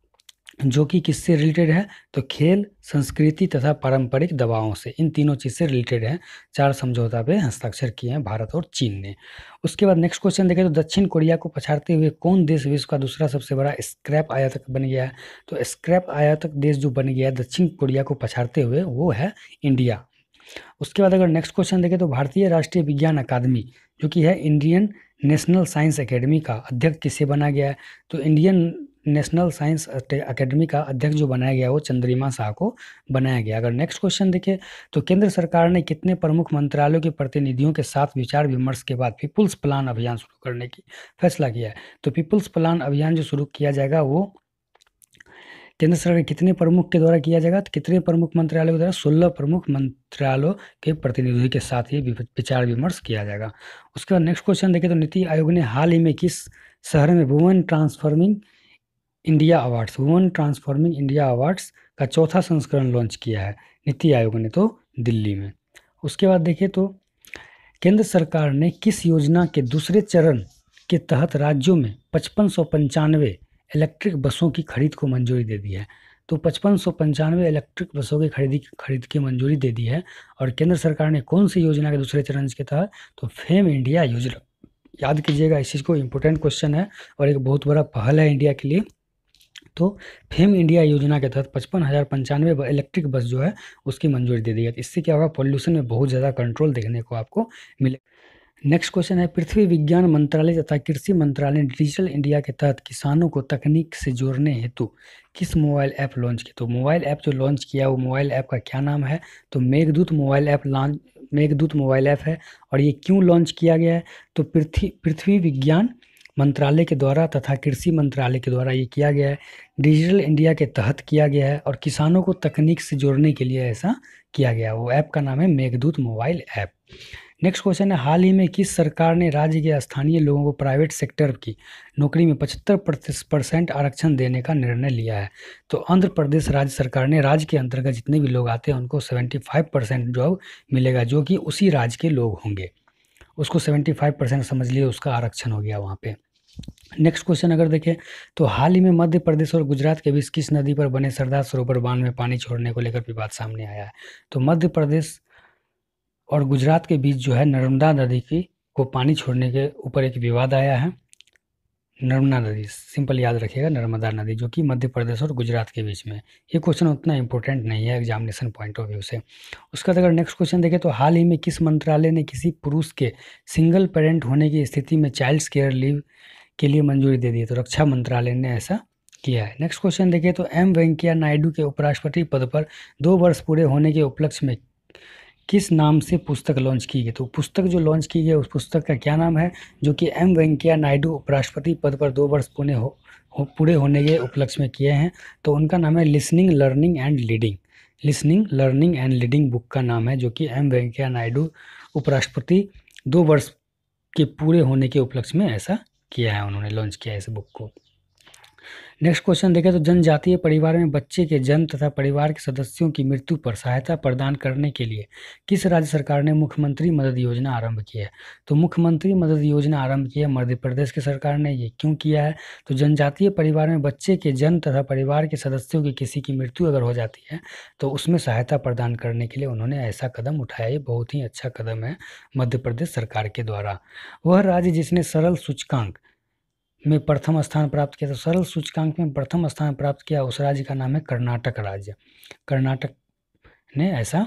जो कि किससे रिलेटेड है? तो खेल, संस्कृति तथा पारंपरिक दवाओं से, इन तीनों चीज़ से रिलेटेड है। चार समझौता पे हस्ताक्षर किए हैं भारत और चीन ने। उसके बाद नेक्स्ट क्वेश्चन देखें तो दक्षिण कोरिया को पछाड़ते हुए कौन देश विश्व का दूसरा सबसे बड़ा स्क्रैप आयातक बन गया है? तो स्क्रैप आयातक देश जो बन गया है दक्षिण कोरिया को पछाड़ते हुए, वो है इंडिया। उसके बाद अगर नेक्स्ट क्वेश्चन देखें तो भारतीय राष्ट्रीय विज्ञान अकादमी जो कि है इंडियन नेशनल साइंस एकेडमी का अध्यक्ष किसे बना गया है? तो इंडियन नेशनल साइंस एकेडमी का अध्यक्ष जो बनाया गया वो चंद्रिमा शाह को बनाया गया। अगर नेक्स्ट क्वेश्चन देखें तो केंद्र सरकार ने कितने प्रमुख मंत्रालयों के प्रतिनिधियों के साथ विचार विमर्श के बाद पीपुल्स प्लान अभियान शुरू करने की फैसला किया है? तो पीपुल्स प्लान अभियान जो शुरू किया जाएगा वो केंद्र सरकार कितने प्रमुख के द्वारा किया जाएगा? तो कितने प्रमुख मंत्रालयों के द्वारा? सोलह प्रमुख मंत्रालयों के प्रतिनिधियों के साथ ये विचार विमर्श किया जाएगा। उसके बाद नेक्स्ट क्वेश्चन देखें तो नीति आयोग ने हाल ही में किस शहर में women transforming India awards women transforming India awards का चौथा संस्करण लॉन्च किया है नीति आयोग ने? तो दिल्ली में। उसके बाद देखिए तो केंद्र सरकार ने किस योजना के दूसरे चरण के तहत राज्यों में पचपन सौ पंचानवे इलेक्ट्रिक बसों की खरीद को मंजूरी दे दी है? तो पचपन सौ पंचानवे इलेक्ट्रिक बसों की खरीदी खरीद की मंजूरी दे दी है। और केंद्र सरकार ने कौन सी योजना के दूसरे चरण के तहत? तो फेम इंडिया योजना। याद कीजिएगा इस चीज़ को, इंपॉर्टेंट क्वेश्चन है और एक बहुत बड़ा पहल है इंडिया के लिए। तो फेम इंडिया योजना के तहत पचपन हज़ार पंचानवे इलेक्ट्रिक बस जो है उसकी मंजूरी दे दी है। इससे क्या होगा? पॉल्यूशन में बहुत ज़्यादा कंट्रोल देखने को आपको मिले। नेक्स्ट क्वेश्चन है पृथ्वी विज्ञान मंत्रालय तथा कृषि मंत्रालय ने डिजिटल इंडिया के तहत किसानों को तकनीक से जोड़ने हेतु किस मोबाइल ऐप लॉन्च की? तो मोबाइल ऐप जो लॉन्च किया वो मोबाइल ऐप का क्या नाम है? तो Meghdoot mobile app launch Meghdoot mobile app है। और ये क्यों लॉन्च किया गया है? तो पृथ्वी पृथ्वी विज्ञान मंत्रालय के द्वारा तथा कृषि मंत्रालय के द्वारा ये किया गया है, डिजिटल इंडिया के तहत किया गया है और किसानों को तकनीक से जोड़ने के लिए ऐसा किया गया। वो ऐप का नाम है Meghdoot mobile app. Next question है हाल ही में किस सरकार ने राज्य के स्थानीय लोगों को प्राइवेट सेक्टर की नौकरी में पचहत्तर परसेंट आरक्षण देने का निर्णय लिया है? तो आंध्र प्रदेश राज्य सरकार ने राज्य के अंतर्गत जितने भी लोग आते हैं उनको पचहत्तर परसेंट जॉब मिलेगा, जो कि उसी राज्य के लोग होंगे। उसको पचहत्तर परसेंट समझ लिए, उसका आरक्षण हो गया वहाँ पे। नेक्स्ट क्वेश्चन अगर देखें तो हाल ही में मध्य प्रदेश और गुजरात के बीच किस नदी पर बने सरदार सरोवर बांध में पानी छोड़ने को लेकर विवाद सामने आया है? तो मध्य प्रदेश और गुजरात के बीच जो है नर्मदा नदी की को पानी छोड़ने के ऊपर एक विवाद आया है। नर्मदा नदी, सिंपल याद रखिएगा, नर्मदा नदी, जो कि मध्य प्रदेश और गुजरात के बीच में। ये क्वेश्चन उतना इंपॉर्टेंट नहीं है एग्जामिनेशन पॉइंट ऑफ व्यू से। उसका अगर नेक्स्ट क्वेश्चन देखें तो हाल ही में किस मंत्रालय ने किसी पुरुष के सिंगल पेरेंट होने की स्थिति में चाइल्ड केयर लीव के लिए मंजूरी दे दी है? तो रक्षा मंत्रालय ने ऐसा किया है। नेक्स्ट क्वेश्चन देखिए तो एम वेंकैया नायडू के उपराष्ट्रपति पद पर दो वर्ष पूरे होने के उपलक्ष्य में किस नाम से पुस्तक लॉन्च की गई? तो पुस्तक जो लॉन्च की गई उस पुस्तक का क्या नाम है, जो कि एम वेंकैया नायडू उपराष्ट्रपति पद पर दो वर्ष पूरे हो, हो पूरे होने के उपलक्ष्य में किए हैं? तो उनका नाम है listening learning and leading. Listening learning and leading book का नाम है, जो कि एम वेंकैया नायडू उपराष्ट्रपति दो वर्ष के पूरे होने के उपलक्ष्य में ऐसा किया है, उन्होंने लॉन्च किया है इस बुक को। नेक्स्ट क्वेश्चन देखें तो जनजातीय परिवार में बच्चे के जन्म तथा परिवार के सदस्यों की मृत्यु पर सहायता प्रदान करने के लिए किस राज्य सरकार ने मुख्यमंत्री मदद योजना आरंभ की है? तो मुख्यमंत्री मदद योजना आरंभ की है मध्य प्रदेश की सरकार ने। ये क्यों किया है? तो जनजातीय परिवार में बच्चे के जन्म तथा परिवार के सदस्यों की किसी की मृत्यु अगर हो जाती है तो उसमें सहायता प्रदान करने के लिए उन्होंने ऐसा कदम उठाया। ये बहुत ही अच्छा कदम है मध्य प्रदेश सरकार के द्वारा। वह राज्य जिसने सरल सूचकांक में प्रथम स्थान प्राप्त किया, तो सरल सूचकांक में प्रथम स्थान प्राप्त किया उस राज्य का नाम है कर्नाटक राज्य। कर्नाटक ने ऐसा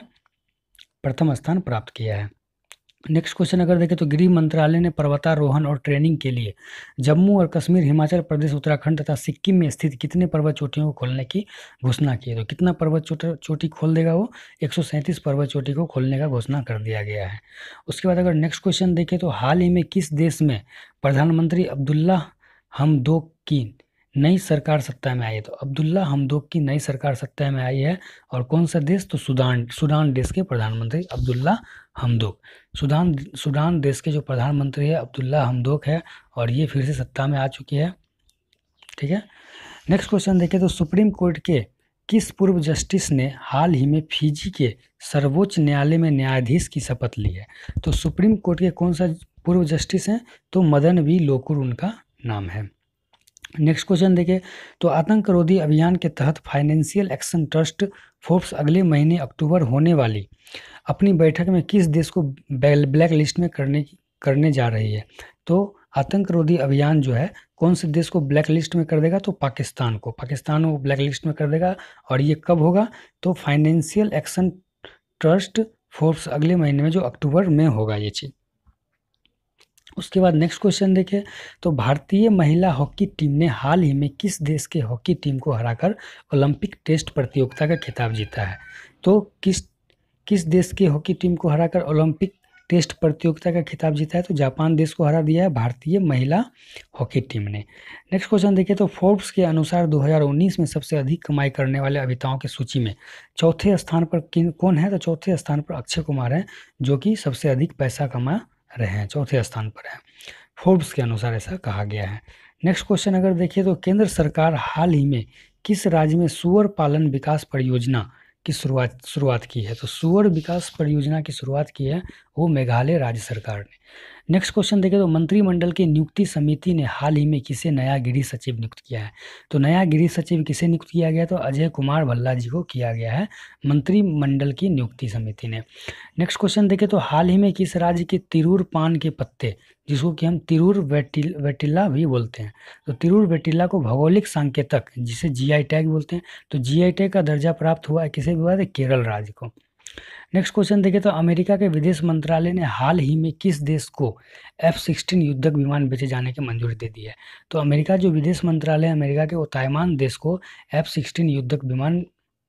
प्रथम स्थान प्राप्त किया है। नेक्स्ट क्वेश्चन अगर देखें तो गृह मंत्रालय ने पर्वतारोहण और ट्रेनिंग के लिए जम्मू और कश्मीर, हिमाचल प्रदेश, उत्तराखंड तथा सिक्किम में स्थित कितने पर्वत चोटियों को खोलने की घोषणा की है? तो कितना पर्वत चोटी खोल देगा वो? एक सौ सैंतीस पर्वत चोटी को खोलने का घोषणा कर दिया गया है। उसके बाद अगर नेक्स्ट क्वेश्चन देखें तो हाल ही में किस देश में प्रधानमंत्री अब्दुल्ला हमदोक की नई सरकार सत्ता में आई है? तो अब्दुल्ला हमदोक की नई सरकार सत्ता में आई है। और कौन सा देश? तो सूडान सूडान देश के प्रधानमंत्री अब्दुल्ला हमदोक। सूडान सूडान देश के जो प्रधानमंत्री है अब्दुल्ला हमदोक है और ये फिर से सत्ता में आ चुकी है। ठीक है। नेक्स्ट क्वेश्चन देखें तो सुप्रीम कोर्ट के किस पूर्व जस्टिस ने हाल ही में फिजी के सर्वोच्च न्यायालय में न्यायाधीश की शपथ ली है? तो सुप्रीम कोर्ट के कौन सा पूर्व जस्टिस हैं? तो मदन वी लोकुर उनका नाम है। नेक्स्ट क्वेश्चन देखिए, तो आतंकरोधी अभियान के तहत फाइनेंशियल एक्शन ट्रस्ट फोर्ब्स अगले महीने अक्टूबर होने वाली अपनी बैठक में किस देश को ब्लैक लिस्ट में करने करने जा रही है? तो आतंकरोधी अभियान जो है कौन से देश को ब्लैक लिस्ट में कर देगा? तो पाकिस्तान को पाकिस्तान को ब्लैक लिस्ट में कर देगा। और ये कब होगा? तो फाइनेंशियल एक्शन ट्रस्ट फोर्ब्स अगले महीने में जो अक्टूबर में होगा ये चीज़। उसके बाद नेक्स्ट क्वेश्चन देखिए, तो भारतीय महिला हॉकी टीम ने हाल ही में किस देश के हॉकी टीम को हराकर ओलंपिक टेस्ट प्रतियोगिता का खिताब जीता है? तो किस किस देश की हॉकी टीम को हराकर ओलंपिक टेस्ट प्रतियोगिता का खिताब जीता है? तो जापान देश को हरा दिया है भारतीय महिला हॉकी टीम ने। नेक्स्ट क्वेश्चन देखिए, तो फोर्ब्स के अनुसार दो हज़ार उन्नीस में सबसे अधिक कमाई करने वाले अभिनेताओं की सूची में चौथे स्थान पर किन कौन है? तो चौथे स्थान पर अक्षय कुमार हैं, जो कि सबसे अधिक पैसा कमा रहे हैं, चौथे स्थान पर है। फोर्ब्स के अनुसार ऐसा कहा गया है। नेक्स्ट क्वेश्चन अगर देखिए, तो केंद्र सरकार हाल ही में किस राज्य में सुअर पालन विकास परियोजना की शुरुआत शुरुआत की है? तो सुअर विकास परियोजना की शुरुआत की है वो मेघालय राज्य सरकार ने। नेक्स्ट क्वेश्चन देखिए, तो मंत्रिमंडल की नियुक्ति समिति ने हाल ही में किसे नया गृह सचिव नियुक्त किया है? तो नया गृह सचिव किसे नियुक्त किया गया? तो अजय कुमार भल्ला जी को किया गया है मंत्रिमंडल की नियुक्ति समिति ने। नेक्स्ट क्वेश्चन देखिए, तो हाल ही में किस राज्य के तिरूर पान के पत्ते, जिसको कि हम तिरूर वेटिल वेटिला भी बोलते हैं, तो तिरूर वेटिला को भौगोलिक संकेतक जिसे जीआई टैग बोलते हैं, तो जीआई टैग का दर्जा प्राप्त हुआ है किसे? हुआ है केरल राज्य को। नेक्स्ट क्वेश्चन देखिए, तो अमेरिका के विदेश मंत्रालय ने हाल ही में किस देश को एफ सिक्सटीन युद्धक विमान बेचे जाने की मंजूरी दे दी है? तो अमेरिका जो विदेश मंत्रालय है अमेरिका के वो ताइवान देश को एफ सिक्सटीन युद्धक विमान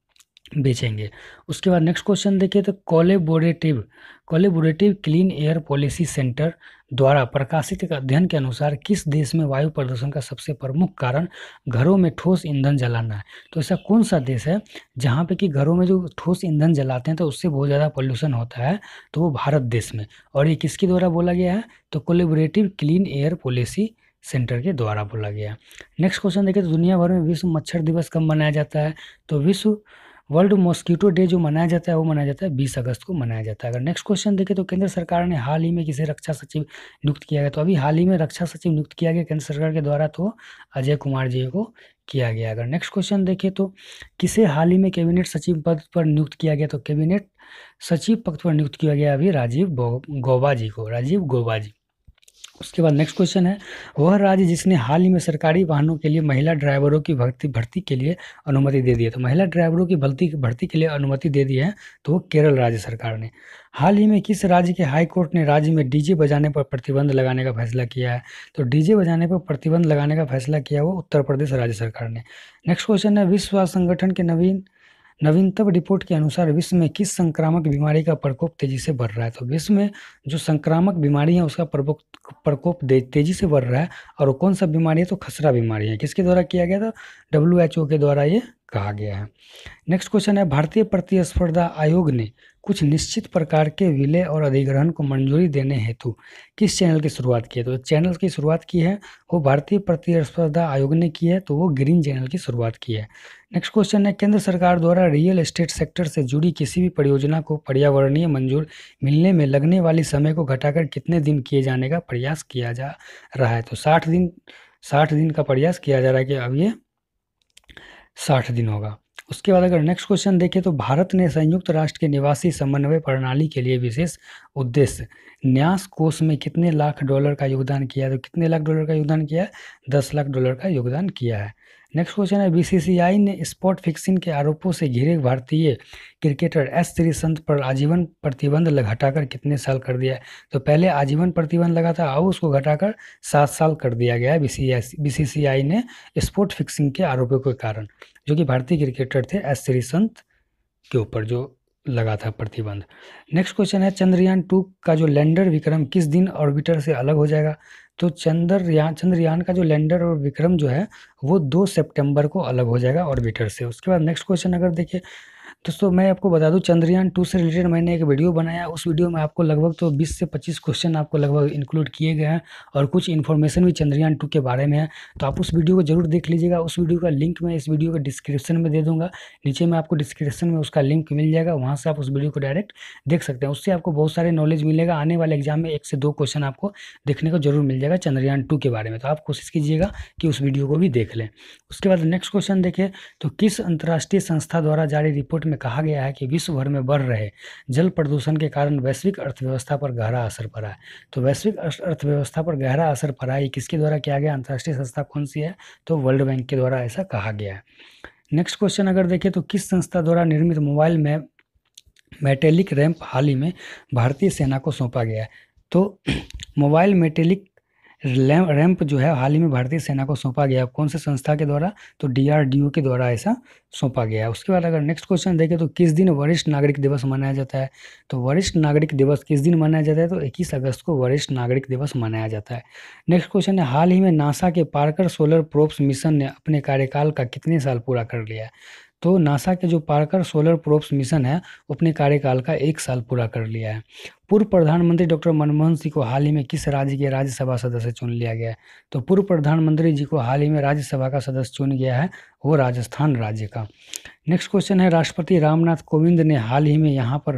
बेचेंगे। उसके बाद नेक्स्ट क्वेश्चन देखिए, तो collaborative collaborative clean air policy centre द्वारा प्रकाशित एक अध्ययन के अनुसार किस देश में वायु प्रदूषण का सबसे प्रमुख कारण घरों में ठोस ईंधन जलाना है? तो ऐसा कौन सा देश है जहाँ पे कि घरों में जो ठोस ईंधन जलाते हैं तो उससे बहुत ज़्यादा पोल्यूशन होता है? तो वो भारत देश में। और ये किसके द्वारा बोला गया है? तो collaborative clean air policy centre के द्वारा बोला गया है। नेक्स्ट क्वेश्चन देखिए, तो दुनिया भर में विश्व मच्छर दिवस कब मनाया जाता है? तो विश्व वर्ल्ड मॉस्किटो डे जो मनाया जाता है वो मनाया जाता है बीस अगस्त को मनाया जाता है। अगर नेक्स्ट क्वेश्चन देखें, तो केंद्र सरकार ने हाल ही में किसे रक्षा सचिव नियुक्त किया गया? तो अभी हाल ही में रक्षा सचिव नियुक्त किया गया केंद्र सरकार के द्वारा, तो अजय कुमार जी को किया गया। अगर नेक्स्ट क्वेश्चन देखें, तो किसे हाल ही में कैबिनेट सचिव पद पर नियुक्त किया गया? तो कैबिनेट सचिव पद पर नियुक्त किया गया अभी राजीव गौबा जी को, राजीव गौबा जी। उसके बाद नेक्स्ट क्वेश्चन है, वह राज्य जिसने हाल ही में सरकारी वाहनों के लिए महिला ड्राइवरों की भर्ती भर्ती के लिए अनुमति दे दी है? तो महिला ड्राइवरों की भर्ती भर्ती के लिए अनुमति दे दी है तो वो केरल राज्य सरकार ने। हाल ही में किस राज्य के हाई कोर्ट ने राज्य में डीजे बजाने पर प्रतिबंध लगाने का फैसला किया है? तो डीजे बजाने पर प्रतिबंध लगाने का फैसला किया वो उत्तर प्रदेश राज्य सरकार ने। नेक्स्ट क्वेश्चन है, विश्व स्वास्थ्य संगठन के नवीन नवीनतम रिपोर्ट के अनुसार विश्व में किस संक्रामक बीमारी का प्रकोप तेजी से बढ़ रहा है? तो विश्व में जो संक्रामक बीमारी है उसका प्रकोप प्रकोप तेजी से बढ़ रहा है। और वो कौन सा बीमारी है? तो खसरा बीमारी है। किसके द्वारा किया गया था? डब्ल्यू एच ओ के द्वारा ये कहा गया है। नेक्स्ट क्वेश्चन है, भारतीय प्रतिस्पर्धा आयोग ने कुछ निश्चित प्रकार के विलय और अधिग्रहण को मंजूरी देने हेतु किस चैनल की शुरुआत की है? तो चैनल की शुरुआत की है वो भारतीय प्रतिस्पर्धा आयोग ने की है, तो वो ग्रीन चैनल की शुरुआत की है। नेक्स्ट क्वेश्चन है, केंद्र सरकार द्वारा रियल एस्टेट सेक्टर से जुड़ी किसी भी परियोजना को पर्यावरणीय मंजूर मिलने में लगने वाली समय को घटाकर कितने दिन किए जाने का प्रयास किया जा रहा है? तो साठ दिन साठ दिन का प्रयास किया जा रहा है कि अब ये साठ दिन होगा। उसके बाद अगर नेक्स्ट क्वेश्चन देखें, तो भारत ने संयुक्त राष्ट्र के निवासी समन्वय प्रणाली के लिए विशेष उद्देश्य न्यास कोष में कितने लाख डॉलर का योगदान किया है? तो कितने लाख डॉलर का योगदान किया है? दस लाख डॉलर का योगदान किया है। नेक्स्ट क्वेश्चन है, बीसीसीआई ने स्पॉट फिक्सिंग के आरोपों से घिरे भारतीय क्रिकेटर एस श्रीसंत पर आजीवन प्रतिबंध घटाकर कितने साल कर दिया है? तो पहले आजीवन प्रतिबंध लगा था, अब उसको घटाकर सात साल कर दिया गया है बीसीसीआई ने स्पॉट फिक्सिंग के आरोपों के कारण, जो कि भारतीय क्रिकेटर थे एस श्रीसंत के ऊपर जो लगा था प्रतिबंध। नेक्स्ट क्वेश्चन है, चंद्रयान टू का जो लैंडर विक्रम किस दिन ऑर्बिटर से अलग हो जाएगा? तो चंद्रयान चंद्रयान का जो लैंडर और विक्रम जो है वो दो सितंबर को अलग हो जाएगा ऑर्बिटर से। उसके बाद नेक्स्ट क्वेश्चन अगर देखिए, दोस्तों मैं आपको बता दूं, चंद्रयान टू से रिलेटेड मैंने एक वीडियो बनाया। उस वीडियो में आपको लगभग तो बीस से पच्चीस क्वेश्चन आपको लगभग इंक्लूड किए गए हैं और कुछ इन्फॉर्मेशन भी चंद्रयान टू के बारे में है। तो आप उस वीडियो को जरूर देख लीजिएगा। उस वीडियो का लिंक मैं इस वीडियो के डिस्क्रिप्शन में दे दूंगा। नीचे में आपको डिस्क्रिप्शन में उसका लिंक मिल जाएगा, वहाँ से आप उस वीडियो को डायरेक्ट देख सकते हैं। उससे आपको बहुत सारे नॉलेज मिलेगा। आने वाले एग्जाम में एक से दो क्वेश्चन आपको देखने को जरूर मिल जाएगा चंद्रयान टू के बारे में। तो आप कोशिश कीजिएगा कि उस वीडियो को भी देख लें। उसके बाद नेक्स्ट क्वेश्चन देखें, तो किस अंतर्राष्ट्रीय संस्था द्वारा जारी रिपोर्ट में कहा गया है कि विश्व भर में बढ़ रहे जल प्रदूषण के कारण वैश्विक अर्थव्यवस्था पर गहरा असर पड़ा है? तो वैश्विक अर्थव्यवस्था पर गहरा असर पड़ा है, ये किसके द्वारा किया गया? अंतर्राष्ट्रीय संस्था कौन सी है? तो वर्ल्ड बैंक के द्वारा ऐसा कहा गया है। नेक्स्ट क्वेश्चन अगर देखें, तो किस संस्था द्वारा निर्मित मोबाइल में मेटेलिक रैंप हाल ही में भारतीय सेना को सौंपा गया है? तो मोबाइल मेटेलिक रैंप जो है हाल ही में भारतीय सेना को सौंपा गया, कौन से संस्था के द्वारा? तो डीआरडीओ के द्वारा ऐसा सौंपा गया है। उसके बाद अगर नेक्स्ट क्वेश्चन देखें, तो किस दिन वरिष्ठ नागरिक दिवस मनाया जाता है? तो वरिष्ठ नागरिक दिवस किस दिन मनाया जाता है? तो इक्कीस अगस्त को वरिष्ठ नागरिक दिवस मनाया जाता है। नेक्स्ट क्वेश्चन है, हाल ही में नासा के पार्कर सोलर प्रोब्स मिशन ने अपने कार्यकाल का कितने साल पूरा कर लिया है? तो नासा के जो पार्कर सोलर प्रोब्स मिशन है अपने कार्यकाल का एक साल पूरा कर लिया है। पूर्व प्रधानमंत्री डॉक्टर मनमोहन सिंह को हाल ही में किस राज्य के राज्यसभा सदस्य चुन लिया गया है? तो पूर्व प्रधानमंत्री जी को हाल ही में राज्यसभा का सदस्य चुन गया है, वो राजस्थान राज्य का। नेक्स्ट क्वेश्चन है, राष्ट्रपति रामनाथ कोविंद ने हाल ही में यहाँ पर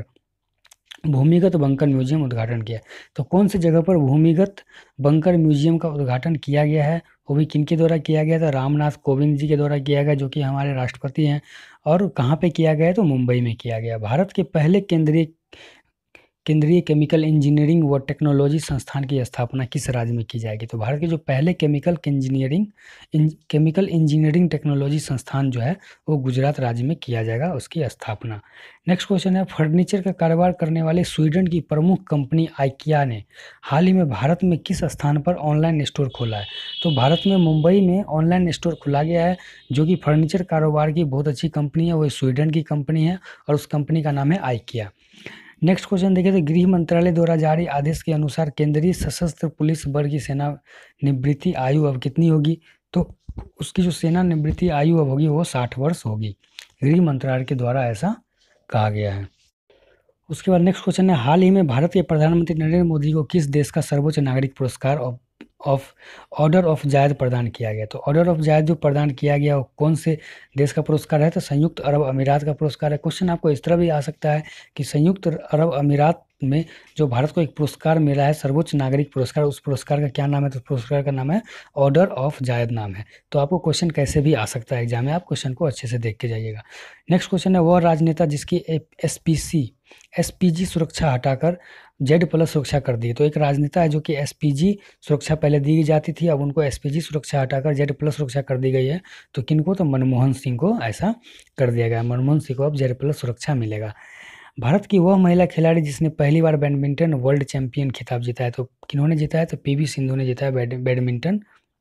भूमिगत बंकर म्यूजियम उद्घाटन किया। तो कौन सी जगह पर भूमिगत बंकर म्यूजियम का उद्घाटन किया गया है? वो भी किनके द्वारा किया गया था? रामनाथ कोविंद जी के द्वारा किया गया, जो कि हमारे राष्ट्रपति हैं। और कहाँ पे किया गया है? तो मुंबई में किया गया। भारत के पहले केंद्रीय केंद्रीय केमिकल इंजीनियरिंग व टेक्नोलॉजी संस्थान की स्थापना किस राज्य में की जाएगी? तो भारत के जो पहले chemical engineering chemical engineering technology संस्थान जो है वो गुजरात राज्य में किया जाएगा, उसकी स्थापना। नेक्स्ट क्वेश्चन है, फर्नीचर का कारोबार करने वाले स्वीडन की प्रमुख कंपनी आइकिया ने हाल ही में भारत में किस स्थान पर ऑनलाइन स्टोर खोला है? तो भारत में मुंबई में ऑनलाइन स्टोर खुला गया है, जो कि फर्नीचर कारोबार की बहुत अच्छी कंपनी है, वो स्वीडन की कंपनी है और उस कंपनी का नाम है आइकिया। नेक्स्ट क्वेश्चन देखिए, तो गृह मंत्रालय द्वारा जारी आदेश के अनुसार केंद्रीय सशस्त्र पुलिस बल की सेना निवृत्ति आयु अब कितनी होगी? तो उसकी जो सेना निवृत्ति आयु अब होगी वो साठ वर्ष होगी। गृह मंत्रालय के द्वारा ऐसा कहा गया है। उसके बाद नेक्स्ट क्वेश्चन है, हाल ही में भारत के प्रधानमंत्री नरेंद्र मोदी को किस देश का सर्वोच्च नागरिक पुरस्कार of of order of Zayed प्रदान किया गया? तो ऑर्डर ऑफ जायद जो प्रदान किया गया वो कौन से देश का पुरस्कार है? तो संयुक्त अरब अमीरात का पुरस्कार है। क्वेश्चन आपको इस तरह भी आ सकता है कि संयुक्त अरब अमीरात में जो भारत को एक पुरस्कार मिला है, सर्वोच्च नागरिक पुरस्कार, उस पुरस्कार का क्या नाम है? तो पुरस्कार का नाम है ऑर्डर ऑफ जायद नाम है। तो आपको क्वेश्चन कैसे भी आ सकता है एग्जाम में, आप क्वेश्चन को अच्छे से देख के जाइएगा। नेक्स्ट क्वेश्चन है, वह राजनेता जिसकी S P C S P G सुरक्षा हटाकर जेड प्लस सुरक्षा कर दी। तो एक राजनेता है जो कि एस पी जी सुरक्षा पहले दी जाती थी, अब उनको एस पी जी सुरक्षा हटाकर जेड प्लस सुरक्षा कर दी गई है। तो किनको? तो मनमोहन सिंह को ऐसा कर दिया गया। मनमोहन सिंह को अब जेड प्लस सुरक्षा मिलेगा। भारत की वह महिला खिलाड़ी जिसने पहली बार बैडमिंटन वर्ल्ड चैंपियन खिताब जीता है, तो किन्होंने जीता है? तो पीवी सिंधु ने जीता है बैडमिंटन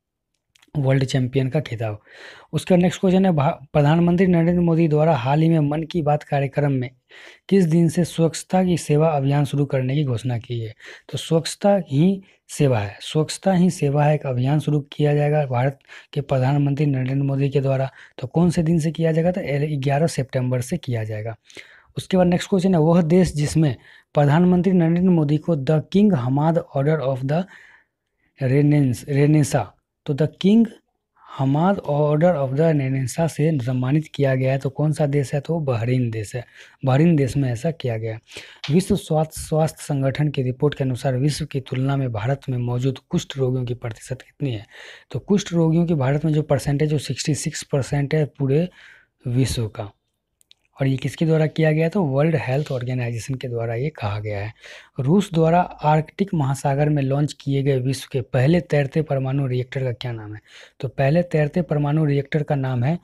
वर्ल्ड चैंपियन का खिताब। उसका नेक्स्ट क्वेश्चन है, प्रधानमंत्री नरेंद्र मोदी द्वारा हाल ही में मन की बात कार्यक्रम में किस दिन से स्वच्छता की सेवा अभियान शुरू करने की घोषणा की है? तो स्वच्छता ही सेवा है, स्वच्छता ही सेवा है एक अभियान शुरू किया जाएगा भारत के प्रधानमंत्री नरेंद्र मोदी के द्वारा। तो कौन से दिन से किया जाएगा? तो ग्यारह सितंबर से किया जाएगा। उसके बाद नेक्स्ट क्वेश्चन है, वह देश जिसमें प्रधानमंत्री नरेंद्र मोदी को the king Hamad order of the renaissance renaissance तो the king Hamad order of the renaissance से सम्मानित किया गया है। तो कौन सा देश है? तो बहरीन देश है। बहरीन देश में ऐसा किया गया। विश्व स्वास्थ्य स्वास्थ्य संगठन की रिपोर्ट के अनुसार विश्व की तुलना में भारत में मौजूद कुष्ठ रोगियों की प्रतिशत कितनी है? तो कुष्ठ रोगियों की भारत में जो परसेंटेज वो सिक्सटी सिक्स परसेंट है पूरे विश्व का। और ये किसके द्वारा किया गया? तो वर्ल्ड हेल्थ ऑर्गेनाइजेशन के द्वारा ये कहा गया है। रूस द्वारा आर्कटिक महासागर में लॉन्च किए गए विश्व के पहले तैरते परमाणु रिएक्टर का क्या नाम है? तो पहले तैरते परमाणु रिएक्टर का नाम है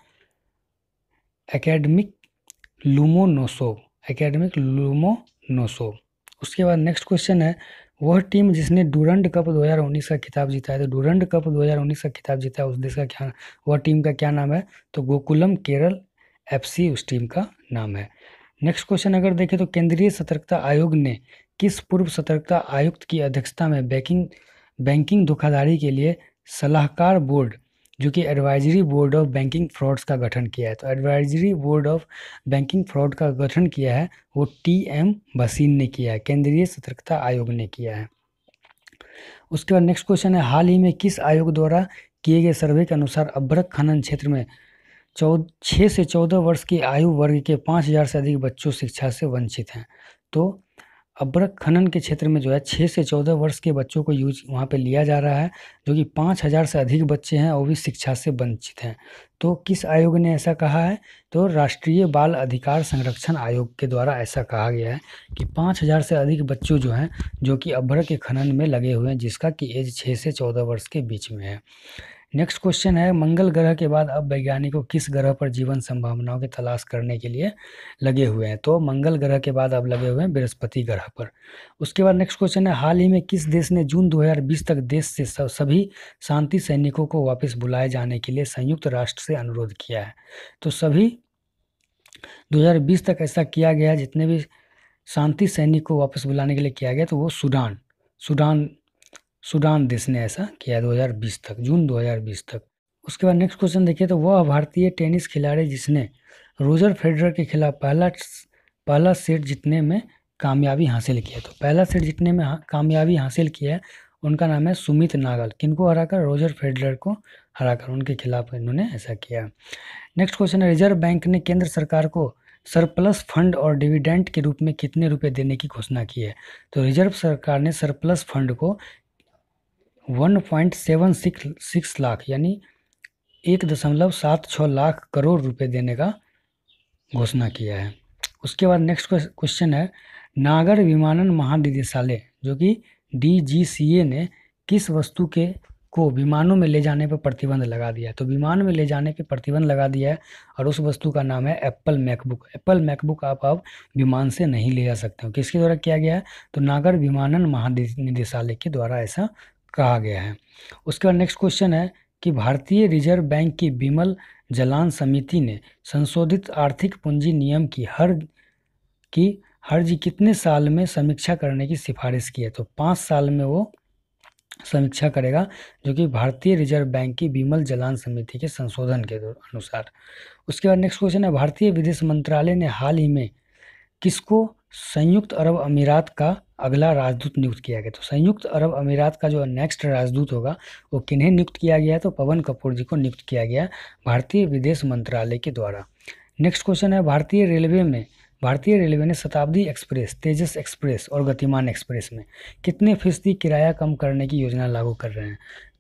एकेडमिक लुमोनोसोव एकेडमिक लुमोनोसोव। उसके बाद नेक्स्ट क्वेश्चन है, वह टीम जिसने डूरंड कप दो हज़ार उन्नीस का खिताब जीता है। तो डूरंड कप दो हज़ार उन्नीस का खिताब जीता है उस देश का क्या, वह टीम का क्या नाम है? तो गोकुलम केरल एफसी उस टीम का नाम है। नेक्स्ट क्वेश्चन अगर देखें, तो केंद्रीय सतर्कता आयोग ने किस पूर्व सतर्कता आयुक्त की अध्यक्षता में बैंकिंग बैंकिंग धोखाधड़ी के लिए सलाहकार बोर्ड जो कि advisory board of banking frauds का गठन किया है। तो advisory board of banking fraud का गठन किया है वो टी एम भसीन ने किया है, केंद्रीय सतर्कता आयोग ने किया है। उसके बाद नेक्स्ट क्वेश्चन है, हाल ही में किस आयोग द्वारा किए गए सर्वे के अनुसार अभ्रक खनन क्षेत्र में चौदह छः से चौदह वर्ष की आयु वर्ग के पाँच हज़ार से अधिक बच्चों शिक्षा से वंचित हैं। तो अभ्रक खनन के क्षेत्र में जो है छः से चौदह वर्ष के बच्चों को यूज वहाँ पे लिया जा रहा है, जो कि पाँच हज़ार से अधिक बच्चे हैं और भी शिक्षा से वंचित हैं। तो किस आयोग ने ऐसा कहा है? तो राष्ट्रीय बाल अधिकार संरक्षण आयोग के द्वारा ऐसा कहा गया है कि पाँच हज़ार से अधिक बच्चों जो हैं जो कि अभ्रक के खनन में लगे हुए हैं, जिसका कि एज छः से चौदह वर्ष के बीच में है। नेक्स्ट क्वेश्चन है, मंगल ग्रह के बाद अब वैज्ञानिकों किस ग्रह पर जीवन संभावनाओं की तलाश करने के लिए लगे हुए हैं? तो मंगल ग्रह के बाद अब लगे हुए हैं बृहस्पति ग्रह पर। उसके बाद नेक्स्ट क्वेश्चन है, हाल ही में किस देश ने जून दो हज़ार बीस तक देश से सभी शांति सैनिकों को वापस बुलाए जाने के लिए संयुक्त राष्ट्र से अनुरोध किया है? तो सभी दो हज़ार बीस तक ऐसा किया गया, जितने भी शांति सैनिक को वापस बुलाने के लिए किया गया, तो वो सूडान सूडान सूडान देश ने ऐसा किया दो हज़ार बीस तक, जून दो हज़ार बीस तक। उसके बाद नेक्स्ट क्वेश्चन देखिए, तो वह भारतीय टेनिस खिलाड़ी जिसने रोजर फेडरर के खिलाफ पहला पहला सेट जीतने में कामयाबी हासिल की है। तो पहला सेट जीतने में कामयाबी हासिल किया है, उनका नाम है सुमित नागल। किनको हराकर? रोजर फेडरर को हराकर, उनके खिलाफ इन्होंने ऐसा किया। नेक्स्ट क्वेश्चन है, रिजर्व बैंक ने केंद्र सरकार को सरप्लस फंड और डिविडेंड के रूप में कितने रुपए देने की घोषणा की है? तो रिजर्व सरकार ने सरप्लस फंड को one point seven six six lakh यानी एक दशमलव सात छः लाख करोड़ रुपए देने का घोषणा किया है। उसके बाद नेक्स्ट क्वेश्चन है, नागर विमानन महानिदेशालय जो कि डी जी सी ए ने किस वस्तु के को विमानों में ले जाने पर प्रतिबंध लगा दिया है? तो विमान में ले जाने पर प्रतिबंध लगा दिया है और उस वस्तु का नाम है एप्पल मैकबुक। एप्पल मैकबुक आप आप विमान से नहीं ले जा सकते हो। किसके द्वारा किया गया है? तो नागर विमानन महानिदेशालय के द्वारा ऐसा कहा गया है। उसके बाद नेक्स्ट क्वेश्चन है कि भारतीय रिजर्व बैंक की बिमल जलान समिति ने संशोधित आर्थिक पूंजी नियम की हर की हर कितने साल में समीक्षा करने की सिफारिश की है? तो पाँच साल में वो समीक्षा करेगा, जो कि भारतीय रिजर्व बैंक की बिमल जलान समिति के संशोधन के अनुसार। उसके बाद नेक्स्ट क्वेश्चन है, भारतीय विदेश मंत्रालय ने हाल ही में किसको संयुक्त अरब अमीरात का अगला राजदूत नियुक्त किया गया? तो संयुक्त अरब अमीरात का जो नेक्स्ट राजदूत होगा वो किन्हें नियुक्त किया गया है? तो पवन कपूर जी को नियुक्त किया गया भारतीय विदेश मंत्रालय के द्वारा। नेक्स्ट क्वेश्चन है, भारतीय रेलवे में भारतीय रेलवे ने शताब्दी एक्सप्रेस, तेजस एक्सप्रेस और गतिमान एक्सप्रेस में कितने फीसदी किराया कम करने की योजना लागू कर रहे हैं?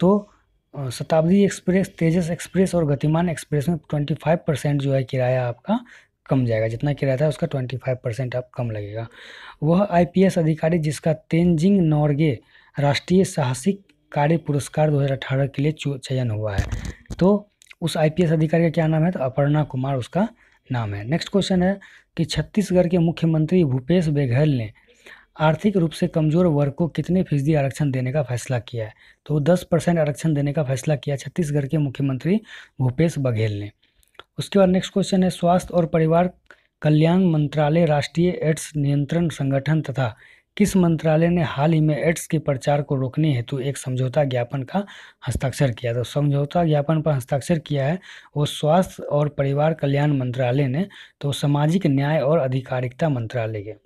तो शताब्दी एक्सप्रेस, तेजस एक्सप्रेस और गतिमान एक्सप्रेस में ट्वेंटी फाइव परसेंट जो है किराया आपका कम जाएगा। जितना किराया था उसका पच्चीस परसेंट आप कम लगेगा। वह आईपीएस अधिकारी जिसका तेंजिंग नोर्गे राष्ट्रीय साहसिक कार्य पुरस्कार दो हज़ार अठारह के लिए चयन हुआ है, तो उस आईपीएस अधिकारी का क्या नाम है? तो अपर्णा कुमार उसका नाम है। नेक्स्ट क्वेश्चन है कि छत्तीसगढ़ के मुख्यमंत्री भूपेश बघेल ने आर्थिक रूप से कमजोर वर्ग को कितने फीसदी आरक्षण देने का फैसला किया है? तो दस परसेंट आरक्षण देने का फैसला किया छत्तीसगढ़ के मुख्यमंत्री भूपेश बघेल ने। उसके बाद नेक्स्ट क्वेश्चन है, स्वास्थ्य और परिवार कल्याण मंत्रालय, राष्ट्रीय एड्स नियंत्रण संगठन तथा किस मंत्रालय ने हाल ही में एड्स के प्रचार को रोकने हेतु एक समझौता ज्ञापन का हस्ताक्षर किया? तो समझौता ज्ञापन पर हस्ताक्षर किया है वो स्वास्थ्य और परिवार कल्याण मंत्रालय ने, तो सामाजिक न्याय और अधिकारिता मंत्रालय के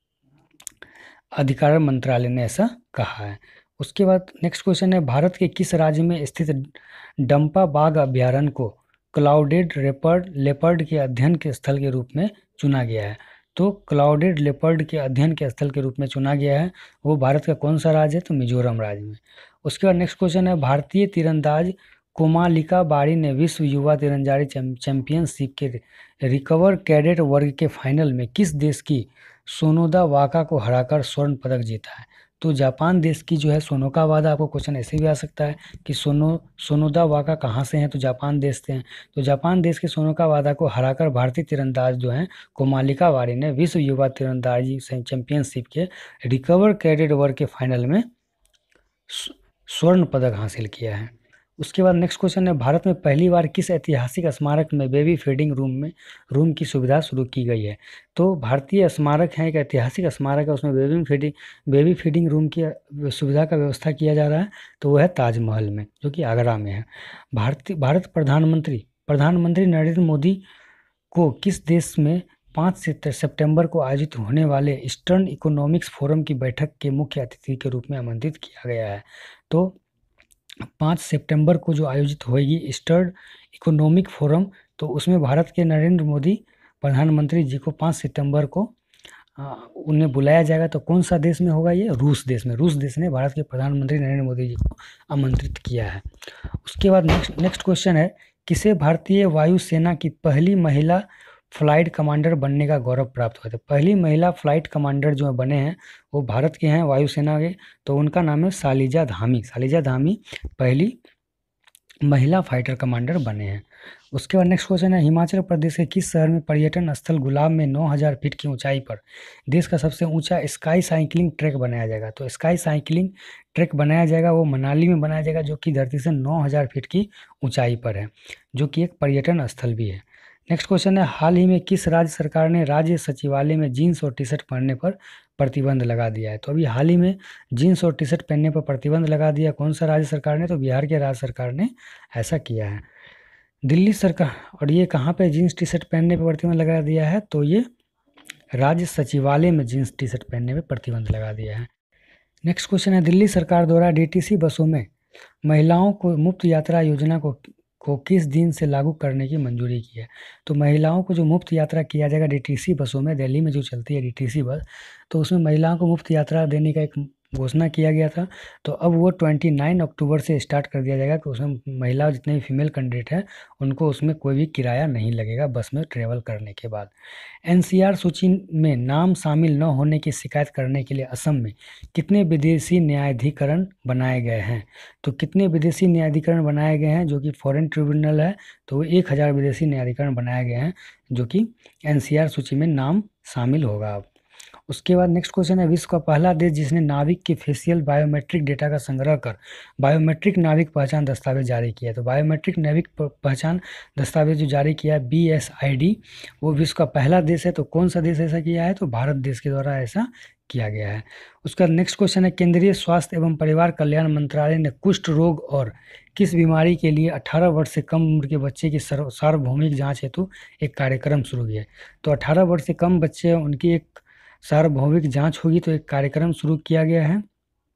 अधिकार मंत्रालय ने ऐसा कहा है। उसके बाद नेक्स्ट क्वेश्चन है, भारत के किस राज्य में स्थित डंपा बाघ अभ्यारण्य को क्लाउडेड लेपर्ड लेपर्ड के अध्ययन के स्थल के रूप में चुना गया है? तो क्लाउडेड लेपर्ड के अध्ययन के स्थल के रूप में चुना गया है वो भारत का कौन सा राज्य है? तो मिजोरम राज्य में। उसके बाद नेक्स्ट क्वेश्चन है, भारतीय तीरंदाज कोमालिका बारी ने विश्व युवा तीरंदाजी चैंपियनशिप के रिकवर कैडेट वर्ग के फाइनल में किस देश की सोनोदा वाका को हराकर स्वर्ण पदक जीता है? तो जापान देश की जो है सोनोका वादा। आपको क्वेश्चन ऐसे भी आ सकता है कि सोनो सोनोदा वाका कहाँ से हैं? तो जापान देश से हैं। तो जापान देश के सोनोका वादा को हराकर भारतीय तीरंदाज जो हैं कोमालिका बारी ने विश्व युवा तीरंदाजी चैंपियनशिप के रिकवर कैडेट वर्ग के फाइनल में स्वर्ण पदक हासिल किया है। उसके बाद नेक्स्ट क्वेश्चन है, भारत में पहली बार किस ऐतिहासिक स्मारक में बेबी फीडिंग रूम में रूम की सुविधा शुरू की गई है? तो भारतीय स्मारक है, एक ऐतिहासिक स्मारक है, उसमें baby feeding baby feeding room की सुविधा का व्यवस्था किया जा रहा है। तो वो है ताजमहल में, जो कि आगरा में है। भारतीय भारत प्रधानमंत्री प्रधानमंत्री नरेंद्र मोदी को किस देश में पाँच सितंबर को आयोजित होने वाले ईस्टर्न इकोनॉमिक्स फोरम की बैठक के मुख्य अतिथि के रूप में आमंत्रित किया गया है? तो पाँच सितंबर को जो आयोजित होएगी ईस्टर्न इकोनॉमिक फोरम, तो उसमें भारत के नरेंद्र मोदी प्रधानमंत्री जी को पाँच सितंबर को आ, उन्हें बुलाया जाएगा। तो कौन सा देश में होगा ये? रूस देश में। रूस देश ने भारत के प्रधानमंत्री नरेंद्र मोदी जी को आमंत्रित किया है। उसके बाद नेक्स्ट नेक्स्ट क्वेश्चन है, किसे भारतीय वायुसेना की पहली महिला फ्लाइट कमांडर बनने का गौरव प्राप्त हुआ था? पहली महिला फ्लाइट कमांडर जो बने हैं वो भारत के हैं, वायुसेना के। तो उनका नाम है शालिजा धामी। शालिजा धामी पहली महिला फाइटर कमांडर बने हैं। उसके बाद नेक्स्ट क्वेश्चन है, हिमाचल प्रदेश के किस शहर में पर्यटन स्थल गुलाब में नौ हज़ार फीट की ऊंचाई पर देश का सबसे ऊंचा स्काई साइकिलिंग ट्रैक बनाया जाएगा? तो स्काई साइकिलिंग ट्रैक बनाया जाएगा, वो मनाली में बनाया जाएगा, जो कि धरती से नौ हज़ार फीट की ऊंचाई पर है, जो कि एक पर्यटन स्थल भी है। नेक्स्ट क्वेश्चन है, हाल ही में किस राज्य सरकार ने राज्य सचिवालय में जीन्स और टी शर्ट पहनने पर प्रतिबंध लगा दिया है? तो अभी हाल ही में जीन्स और टी शर्ट पहनने पर प्रतिबंध लगा दिया कौन सा राज्य सरकार ने? तो बिहार के राज्य सरकार ने ऐसा किया है। दिल्ली सरकार, और ये कहाँ पे जीन्स टी शर्ट पहनने पर प्रतिबंध लगा दिया है? तो ये राज्य सचिवालय में जीन्स टी शर्ट पहनने पर प्रतिबंध लगा दिया है। नेक्स्ट क्वेश्चन है, दिल्ली सरकार द्वारा डीटीसी बसों में महिलाओं को मुफ्त यात्रा योजना को को किस दिन से लागू करने की मंजूरी की है? तो महिलाओं को जो मुफ्त यात्रा किया जाएगा डीटीसी बसों में, दिल्ली में जो चलती है डीटीसी बस, तो उसमें महिलाओं को मुफ्त यात्रा देने का एक घोषणा किया गया था। तो अब वो उनतीस अक्टूबर से स्टार्ट कर दिया जाएगा कि उसमें महिला जितने भी फीमेल कैंडिडेट हैं उनको उसमें कोई भी किराया नहीं लगेगा बस में ट्रेवल करने के बाद। एनसीआर सूची में नाम शामिल न होने की शिकायत करने के लिए असम में कितने विदेशी न्यायाधिकरण बनाए गए हैं? तो कितने विदेशी न्यायाधिकरण बनाए गए हैं, जो कि फॉरेन ट्रिब्यूनल है? तो वो एक हज़ार विदेशी न्यायाधिकरण बनाए गए हैं, जो कि एनसीआर सूची में नाम शामिल होगा अब। उसके बाद नेक्स्ट क्वेश्चन है, विश्व का पहला देश जिसने नाविक के फेशियल बायोमेट्रिक डेटा का संग्रह कर बायोमेट्रिक नाविक पहचान दस्तावेज जारी किया है? तो बायोमेट्रिक नाविक पहचान दस्तावेज जो जारी किया है बी एस आई डी, वो विश्व का पहला देश है। तो कौन सा देश ऐसा किया है? तो भारत देश के द्वारा ऐसा किया गया है। उसका नेक्स्ट क्वेश्चन है, केंद्रीय स्वास्थ्य एवं परिवार कल्याण मंत्रालय ने कुष्ठ रोग और किस बीमारी के लिए अठारह वर्ष से कम उम्र के बच्चे की सार्वभौमिक जांच हेतु एक कार्यक्रम शुरू किया है? तो अठारह वर्ष से कम बच्चे हैं उनकी एक सार्वभौमिक जांच होगी, तो एक कार्यक्रम शुरू किया गया है।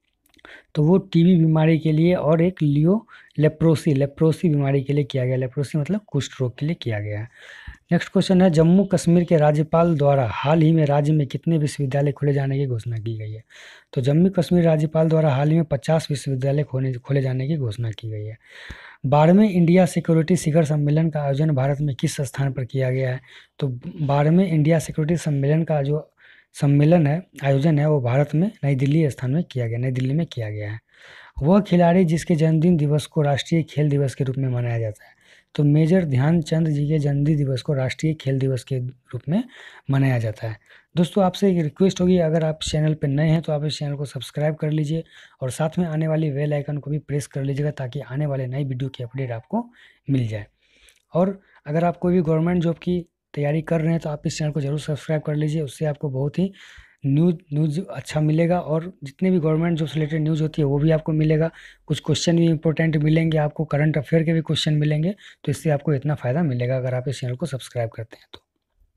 तो वो टीबी बीमारी के लिए और एक लियो लेप्रोसी लेप्रोसी बीमारी के लिए किया गया। लेप्रोसी मतलब कुष्ठ रोग के लिए किया गया है। नेक्स्ट क्वेश्चन है, जम्मू कश्मीर के राज्यपाल द्वारा हाल ही में राज्य में कितने विश्वविद्यालय खोले जाने की घोषणा की गई है? तो जम्मू कश्मीर राज्यपाल द्वारा हाल ही में पचास विश्वविद्यालय खोले खोले जाने की घोषणा की गई है। बारहवें इंडिया सिक्योरिटी शिखर सम्मेलन का आयोजन भारत में किस स्थान पर किया गया है? तो बारहवें इंडिया सिक्योरिटी सम्मेलन का जो सम्मेलन है, आयोजन है, वो भारत में नई दिल्ली स्थान में किया गया नई दिल्ली में किया गया है। वह खिलाड़ी जिसके जन्मदिन दिवस को राष्ट्रीय खेल दिवस के रूप में मनाया जाता है? तो मेजर ध्यानचंद जी के जन्मदिन दिवस को राष्ट्रीय खेल दिवस के रूप में मनाया जाता है। दोस्तों, आपसे एक रिक्वेस्ट होगी, अगर आप चैनल पर नए हैं तो आप इस चैनल को सब्सक्राइब कर लीजिए और साथ में आने वाली बेल आइकन को भी प्रेस कर लीजिएगा, ताकि आने वाले नई वीडियो की अपडेट आपको मिल जाए। और अगर आप कोई भी गवर्नमेंट जॉब की तैयारी कर रहे हैं तो आप इस चैनल को जरूर सब्सक्राइब कर लीजिए, उससे आपको बहुत ही न्यूज न्यूज अच्छा मिलेगा, और जितने भी गवर्नमेंट जॉब से रिलेटेड न्यूज़ होती है वो भी आपको मिलेगा। कुछ क्वेश्चन भी इंपॉर्टेंट मिलेंगे आपको, करंट अफेयर के भी क्वेश्चन मिलेंगे, तो इससे आपको इतना फ़ायदा मिलेगा अगर आप इस चैनल को सब्सक्राइब करते हैं तो।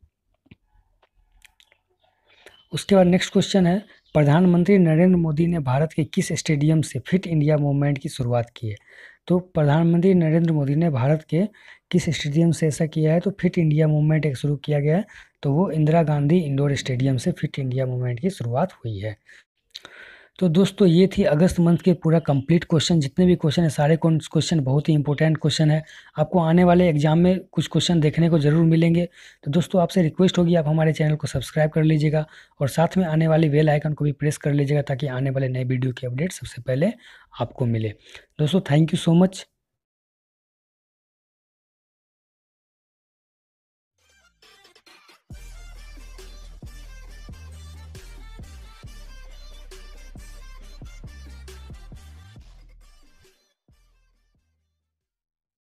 उसके बाद नेक्स्ट क्वेश्चन है, प्रधानमंत्री नरेंद्र मोदी ने भारत के किस स्टेडियम से फिट इंडिया मूवमेंट की शुरुआत की है? तो प्रधानमंत्री नरेंद्र मोदी ने भारत के किस स्टेडियम से ऐसा किया है? तो फिट इंडिया मूवमेंट एक शुरू किया गया है, तो वो इंदिरा गांधी इंडोर स्टेडियम से फिट इंडिया मूवमेंट की शुरुआत हुई है। तो दोस्तों, ये थी अगस्त मंथ के पूरा कंप्लीट क्वेश्चन। जितने भी क्वेश्चन है सारे क्वेश्चन बहुत ही इंपॉर्टेंट क्वेश्चन है, आपको आने वाले एग्जाम में कुछ क्वेश्चन देखने को जरूर मिलेंगे। तो दोस्तों, आपसे रिक्वेस्ट होगी आप हमारे चैनल को सब्सक्राइब कर लीजिएगा और साथ में आने वाली बेल आइकन को भी प्रेस कर लीजिएगा, ताकि आने वाले नए वीडियो की अपडेट सबसे पहले आपको मिले। दोस्तों, थैंक यू सो मच।